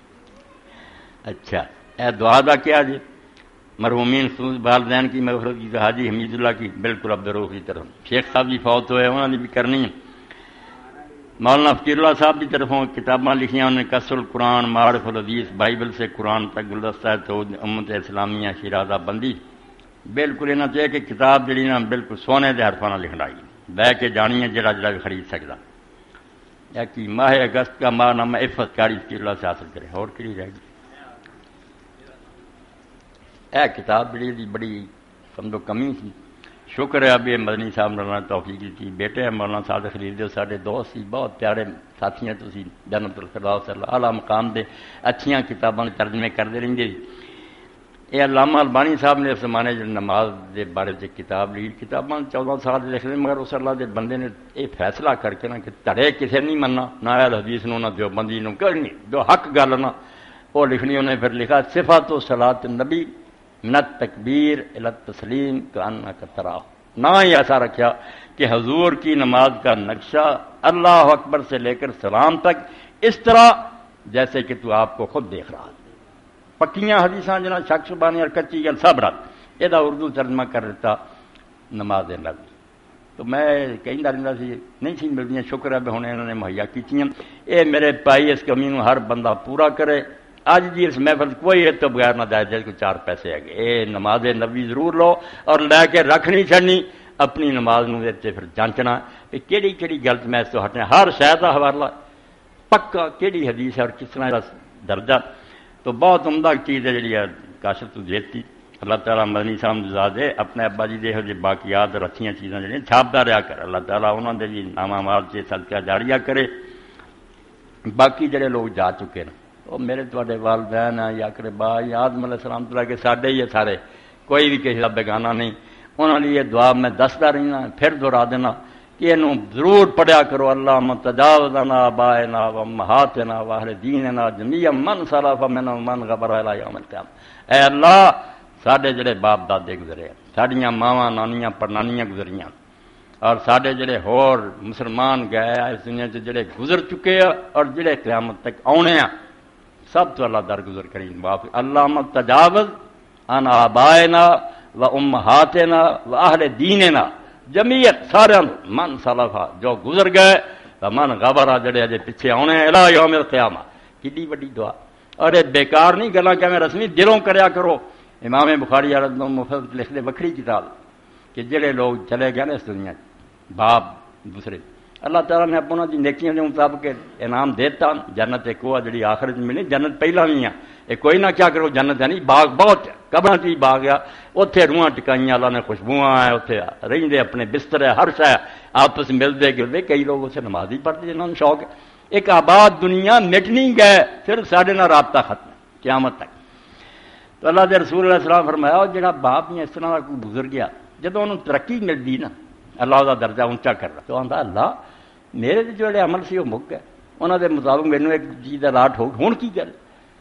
اچھا اے دعا دا کیا جی مرحومین والدین کی مغفرت کی حاجی حمید اللہ کی بالکل عبدالروف کی طرف شیخ صاحب بھی فوت ہوئے انہوں نے بھی کرنی ہے مولانا فقیر اللہ صاحب کی طرفوں کتاباں لکھیاں انہوں نے کسر القرآن معارف الحدیث بائبل سے قرآن تک گلدستہ تو امت اسلامیہ شیرازہ بندی بالکل یہاں چاہیے کہ کتاب جڑی نا بالکل سونے کے حرفاں لکھنا بہ کے جانی ہے جڑا جڑا بھی خرید سکتا یا کہ ماہ اگست کا ماہ نام عفت کاری کی اللہ سے حاصل کرے اور کہڑی رہ گئی اے کتاب بڑی دی بڑی سمجھو کمی سی شکر ہے ابھی مدنی صاحب نے توفیق دی بیٹے ہیں مولانا صادق خلیل سارے دوست سی بہت پیارے ساتھی ہیں تسی جنت الفردوس صلی اللہ اعلیٰ مقام دے اچھیاں کتاباں ترجمے کرتے رہتے یہ علامہ البانی صاحب نے اس زمانے جو نماز دے بارے سے کتاب لی کتاباں چودہ سال لکھ لی مگر اس اللہ دے بندے نے یہ فیصلہ کر کے نا کہ تڑے کسے نہیں مننا نہ اہل حدیث نو نہ دیوبندی نو کرنی جو حق گل نا وہ لکھنی انہیں پھر لکھا صفات و صلاۃ النبی من التکبیر الی التسلیم کانک تراہ نہ ہی ایسا رکھا کہ حضور کی نماز کا نقشہ اللہ اکبر سے لے کر سلام تک اس طرح جیسے کہ تو آپ کو خود دیکھ رہا پکیاں حدیثاں جنہاں شک شبانی اور کچی گل سب رات یہ اردو ترجمہ کر دیتا نماز نبی تو میں کہیں رہتا سی نہیں سی ملتی شکر ہے ہوں انہوں نے مہیا کیتیاں اے میرے پائی اس کمی نو ہر بندہ پورا کرے اج جی اس محفل کوئی ہے تو بغیر نہ جائے جائے کو چار پیسے ہے اے نماز نبی ضرور لو اور لے کے رکھ نہیں چڑنی اپنی نماز نو دیتے پھر جانچنا کہ کیڑی کیڑی غلط میں اس تو ہٹنے ہر شاید کا حوالہ پکا کیڑی حدیث ہے اور کس طرح درجہ تو بہت عمدہ چیز ہے جی کاشت تو دیتی اللہ تعالیٰ مدنی صاحب زادے اپنے ابا جی دے جی باقیات اور اچھیاں چیزاں جڑی چھاپتا رہا کر اللہ تعالیٰ انہوں نے جی نامہ مال سے صدقہ جاریہ کرے باقی جڑے لوگ جا چکے ہیں وہ میرے تواڈے والدین ہیں یا اقربا یا آدم علیہ السلام تعالیٰ کے ساڈے ہی سارے کوئی بھی کسی کا بیگانہ نہیں انہوں نے یہ دعا میں دستا رہنا پھر دہرا دینا کہ انہوں ضرور پڑھیا کرو اللہ متجاوزنا آبائنا و امہاتنا و اہل دیننا جمیع من صرف من من غبر الی یوم القیامہ اے اللہ ساڈے جڑے باپ دادے گزرے ساڈیاں ماواں نانیاں پرنانیاں گزریاں اور ساڈے جڑے ہور مسلمان گئے اس دنیا سے جڑے گزر چکے ہیں اور جڑے قیامت تک آنے ہیں سب تو اللہ درگزر کریں معاف اللہ متجاوز عن آبائنا و امہاتنا و اہل دیننا جمیعت سارے من صلفا جو گزر گئے من غبرہ جڑے اجے پیچھے آنے الی یوم القیامہ کڈی وڈی دعا اور یہ بیکار نہیں گلاں کہ میں رسمی دلوں کریا کرو امام بخاری رضی مفت لکھ دے وکری کتاب کہ جڑے لوگ چلے گئے نا اس دنیا باپ دوسرے اللہ تعالیٰ نے اپنا جی نیکیاں کے مطابق انعام دیتا جنت ایک وہ جڑی آخرت میں نہیں جنت پہلا نہیں ہے یہ کوئی نہ کیا کرو جنت ہے نہیں باغ بہت قبراں چ باغ آ اتنے روحاں ٹکائیاں اللہ نے خوشبواں ہیں اتنے رہندے اپنے بستر ہے ہر شے آپس ملتے گلتے کئی لوگ اسے نماز ہی پڑھتے جنہوں نے شوق ہے ایک آباد دنیا مٹ نہیں گئے پھر سارے نہ رابطہ ختم قیامت تک تو اللہ کے رسول علیہ السلام فرمایا اور جڑا باپ یا اس طرح کا کوئی گزر گیا جب انہوں ترقی ملتی نا اللہ کا درجہ اونچا کر رہا تو آتا اللہ میرے جڑے عمل سی وہ مک گئے انہوں کے مطابق مینوں ایک چیز الاٹ ہو ہوں کی گل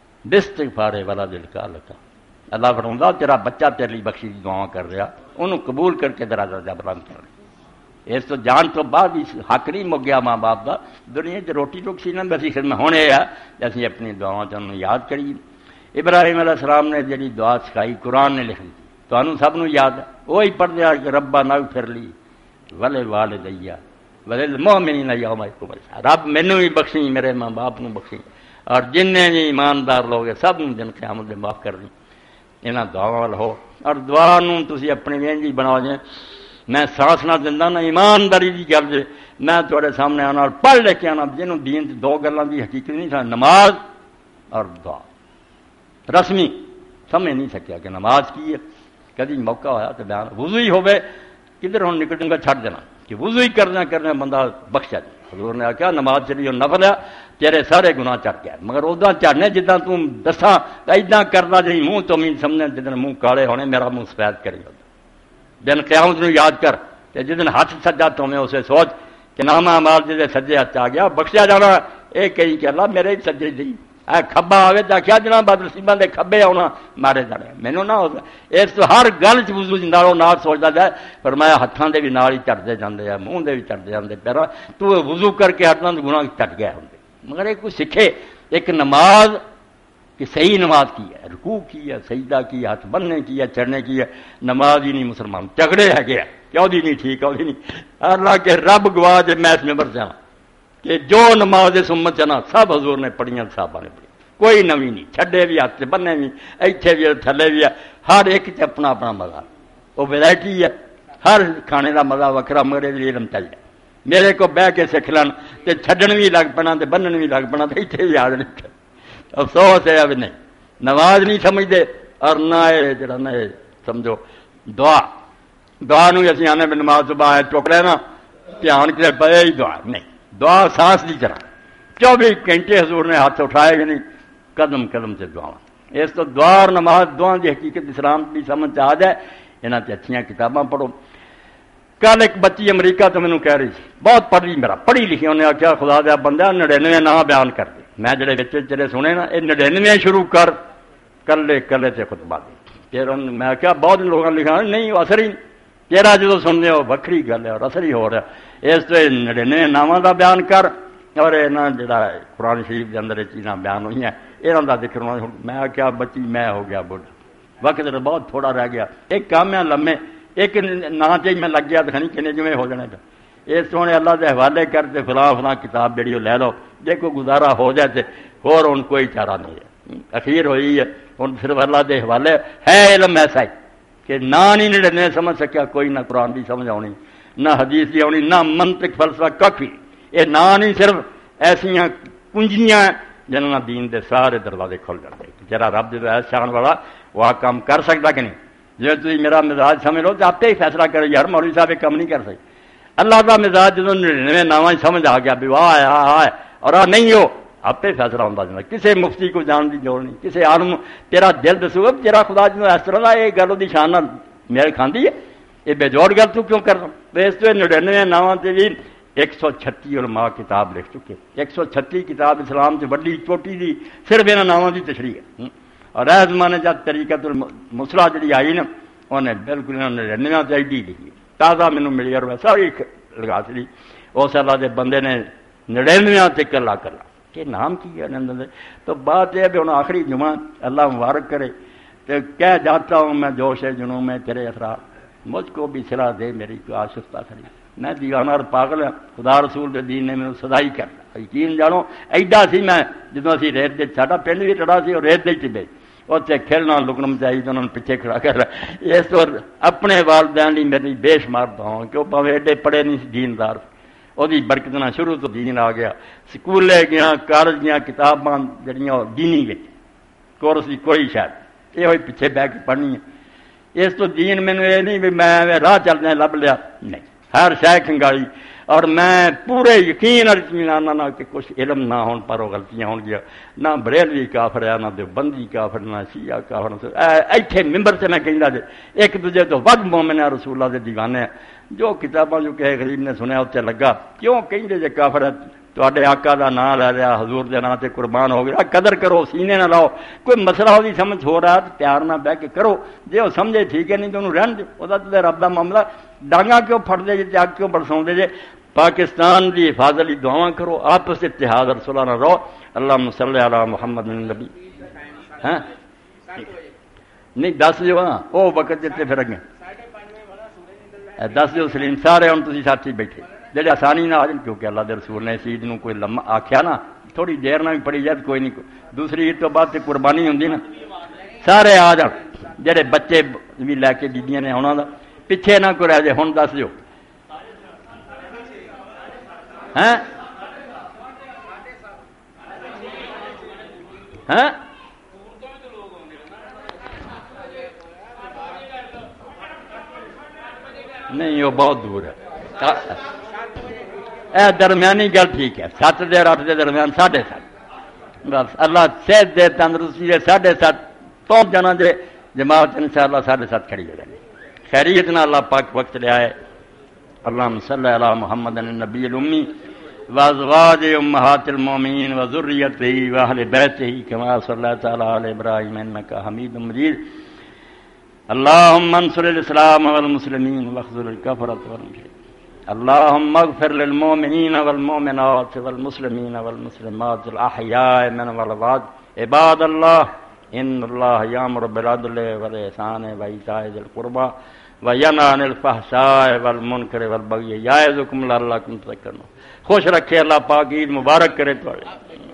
استغفارے والا دل کا لگا اللہ فرماتا تیرا بچہ تیرے لیے بخشی دی دعا کر رہا انہوں قبول کر کے درجہ درجہ بلند کر رہا اس تو جان تو بعد ہی حق نہیں مک گیا ماں باپ کا دنیا چ روٹی ٹوک سی نہ بسی خدمت ہونے ہے اسی اپنی دعاواں چ یاد کریے ابراہیم علیہ السلام نے جڑی دعا سکھائی قرآن نے لکھ دی تمہیں سب نو یاد ہے وہی پڑھتے آ کہ ربا نہ پھر لی ولے والدیا ولے المؤمنین یوم یقوم الحساب رب مینوں بھی بخشی میرے ماں باپ نو بخشی اور جن بھی ایماندار لوگ سب نو دن قیامت دے معاف کر دیں یہاں دعا وال ہو اور دعا نو تسی اپنی وینج ہی بناؤ جائیں میں سانس نہ دینا نہ ایمانداری کی گل جے میں تھوڑے سامنے آنا اور پڑھ لے کے آنا جنہوں دین دو گلاں دی حقیقت نہیں تھا نماز اور دعا رسمی سمجھ نہیں سکیا کہ نماز کی ہے کدی موقع ہوا تو بیان وضو ہی ہوئے کدھر ہوں نکلوں گا چھڈ دینا کہ وضو ہی کرنا کرنا بندہ بخشا جائے حضور نے آخیا نماز چلی نفل ہے تیرے سارے گناہ چڑھ گیا مگر ادا چڑھنے جداں تم دساں ایدا کرنا جی منہ تو امید سمجھنے جدن منہ کالے ہونے میرا منہ سفید کری دن قیامت نو یاد کر کہ جدن ہاتھ سجا تو میں اسے سوچ کہ نامہ مال جی سجے ہاتھ آ گیا بخشیا جانا یہ کہیں کہ اللہ میرے ہی سجے دی اے کھبا آئے تو کیا جناب بد نصیباں دے کھبے آنا مارے جانے مینوں نہ ہوتا اس تو ہر گل چ وضو نالوں نال سوچتا جائے پر میں ہاتھاں دے بھی نال ہی چڑھتے جاندے ہیں منہ دے بھی چڑھتے جاندے پیرا تو وضو کر کے ہاتھاں دے گناہ چڑھ گیا ہوندے مگر ایک کوئی سکھے ایک نماز کہ صحیح نماز کی ہے رکوع کی ہے سجدہ کی ہے ہاتھ بننے کی ہے چڑھنے کی ہے نماز ہی نہیں مسلمان جھگڑے ہے گیا کیوں دی نہیں ٹھیک کیوں دی نہیں اللہ کے رب گواہ جے میں اس میں بر جانا کہ جو نماز سمت چنا سب حضور نے پڑھیاں صحابہ نے پڑھی کوئی نوی نہیں چھڈے بھی ہاتھ بننے بھی ایتھے بھی تھلے بھی ہے ہر ایک چ اپنا اپنا مزہ وہ ویرائٹی ہے ہر کھانے کا مزہ وکرا مگر علم چل جائے میرے کو بہ کے سکھ لین تے چھڈن بھی لگ پنا تے بنن بھی لگ پنا تے اتنے بھی یاد نہیں۔ افسوس ہے اب نہیں نماز نہیں سمجھتے اور نہ یہ جڑا نہ سمجھو دعا دعا نو اسی آنے بھی نماز صبح چک لینا دھیان کتنے پے ہی دعا نہیں، دعا سانس دی طرح چوبیس گھنٹے حضور نے ہاتھ اٹھائے گا نہیں، قدم قدم سے دعا۔ اس تو دعا اور نماز دعا کی حقیقت اسلام کی سمجھ آ جائے یہاں سے اچھیاں کتاباں پڑھو۔ کل ایک بچی امریکہ تو مینوں کہہ رہی تھی بہت پڑھی میرا پڑھی لکھی، انہیں آخیا خدا دیا بندہ نڑینوے نام بیان کر دے، میں جڑے بچے چلے سنے نا یہ نڑینوے شروع کر کلے کلے سے خطبہ دے۔ پھر میں کیا بہت لوگوں نے لکھا نہیں وہ اثر ہی تیرا جدو سننے ہو وکری گل ہے اور اثر ہی ہو رہا اس تو نڑینوے ناموں کا بیان کر اور یہاں جڑا قرآن شریف کے اندر یہ چیزاں بیان ہوئی ہیں یہاں کا ذکر ہونا۔ میں کیا بچی میں ہو گیا بڑھ وقت بہت تھوڑا رہ گیا، ایک کام ہے لمے ایک نا چاہیے میں لگ گیا تو کھنی کنے جمیں ہو جانے کا اس سونے اللہ کے حوالے کرتے فلاں فلاں کتاب جڑی وہ لے لو جے کوئی گزارا ہو جائے تو اور ان کوئی چارہ نہیں ہے، اخیر ہوئی ہے ہوں صرف اللہ کے حوالے ہے۔ علم ایسا ہی کہ نہ نہیں نڑنے سمجھ سکیا کوئی، نہ قرآن کی سمجھ آنی نہ حدیث کی آنی نہ منطق فلسفہ کھ بھی، یہ نہ نہیں صرف ایسا کنجیاں جنہوں دین دے سارے دروازے کھل جاتے۔ جرا رب جو ہے شان والا وہ آ کام کر سکتا کہ نہیں؟ جی تھی میرا مزاج سمجھ لو تو آپ ہی فیصلہ کرو یار مولوی صاحب یہ کام نہیں کر سکتے۔ اللہ کا مزاج جدو نڑینوے نواں سمجھ آ گیا بھی واہ آیا ہے اور آ نہیں ہو آپ ہی فیصلہ ہوتا جانا، کسی مفتی کو جان کی جوڑ نہیں، کسی عالم تیرا دل دسو تیرا خدا جنوں اس طرح کا یہ گل وہ شان میرے کھاندی ہے یہ بے جوڑ گل تو کیوں کرنا؟ اس تو نڑینوے نواں سے بھی ایک سو چھتی علماء کتاب لکھ چکے، ایک سو چھتی کتاب اسلام سے وڈی چوٹی دی صرف یہاں ناموں کی تشریح ہے۔ اور اے زمانے جب طریقت المصلح جڑی آئی نا انہیں بالکل نڑینوے سے ایڈی لکھی تازہ مینوں ملی اور ویسا ہی لگا چلی اس اللہ کے بندے نے نڑینوے سے کلا کلا کہ نام کی ہے تو بات یہ بھی ہوں آخری جمعہ اللہ مبارک کرے تو کہہ جاتا ہوں میں جوش ہے جنوں میں تیرے اثرات مجھ کو بھی صلاح دے میری کو آشفتہ کری، میں دیوانہ اور پاگل ہوں، خدا رسول کے دین نے میرے سدائی کرنا یقین جانو ایڈا سی میں جدوں اسی ریت دے ساڈا پنڈ بھی ٹڑا سی اور ریت دے چلے اتنے کھیلنا لکن چاہیے تو انہوں نے پیچھے کھڑا کر رہا۔ اس طور اپنے والدین لی میری بے شمار دعاؤں کہ وہ پاوے ایڈے پڑھے نہیں دیندار وہی برکت نہ شروع تو دین آ گیا، سکولے گیا کالج گیا کتاباں جڑیاں دینی گئی کورس کی کوئی شاید یہ ہوئی پیچھے بہ کے پڑھنی ہے۔ اس تو دین مینوں یہ نہیں بھی میں راہ چلدے لب لیا نہیں، ہر شے کھنگالی اور میں پورے یقین اور اطمینان نہ کہ کچھ علم نہ ہون پر وہ غلطیاں ہون گیا، نہ بریلوی کافر ہے نہ دیوبندی کافر نہ شیعہ کافر ایتھے ممبر سے میں کہندا جے ایک دوجے تو ود مومن ہے رسول اللہ دے دیوانے ہیں جو کتاباں جو کہ غریب نے سنیا اتنے لگا کیوں کہندے جے کافر ہے تواڈے آقا دا نام لے لیا حضور دے نام تے قربان ہو گیا، قدر کرو سینے نہ لاؤ، کوئی مسئلہ ہوئی سمجھ ہو رہا تو پیار نہ بہ کے کرو، جے وہ سمجھے ٹھیک ہے نہیں تو انہوں رہن دے وہ تے رب دا معاملہ، ڈانگا کیوں پھڑدے جے اگ کیوں برساؤندے جے؟ پاکستان دی حفاظت لی دعاواں کرو، آپس اتحاد اور صلح نہ رہو۔ اللہم صلی علی محمد النبی ہاں نہیں دس جو ہاں وہ وقت جتے پھر اگے دس جو سلیم سارے ہوں تسی ساتھی بیٹھے جڑے آسانی نہ آ جائیں کیونکہ اللہ دے رسول نے اس عید نو کوئی لمحہ آکھیا نا تھوڑی دیر نہ بھی پڑی جائے کوئی نہیں، دوسری عید تو بعد تے قربانی ہوندی نا سارے آ جان، جڑے بچے بھی لے کے بیبیاں نے آنا دا پیچھے نہ کوئی رہ جائے۔ ہن دس جو ہاں ہاں نہیں وہ بہت دور ہے، اے درمیانی گل ٹھیک ہے، سات دے اور اٹھ دے درمیان ساڑھے سات بس اللہ صحت دے تندرستی دے ساڑھے سات پہنچ جانا جے جماعت انشاءاللہ ساڑھے سات کھڑی ہو جائے خیریت نہ اللہ پاک وقت لے آئے۔ اللہم صلی علی محمد النبی الامی وازواج امہات المومنین وذریتہ واہل بیتہ کما صلی تعالی علی ابراہیم انک حمید مجید۔ اللہم انصر الاسلام والمسلمین واخذل الکفرۃ والمشرکین۔ اللہم اغفر للمؤمنین والمؤمنات والمسلمین والمسلمات الاحیاء من والاموات۔ عباد اللہ ان اللہ یامر بالعدل والاحسان وایتاء ذی القربى وینہی عن الفحشاء والمنکر والبغی یعظکم لعلکم تذکرون۔ خوش رکھے اللہ پاک، عید مبارک کرے تو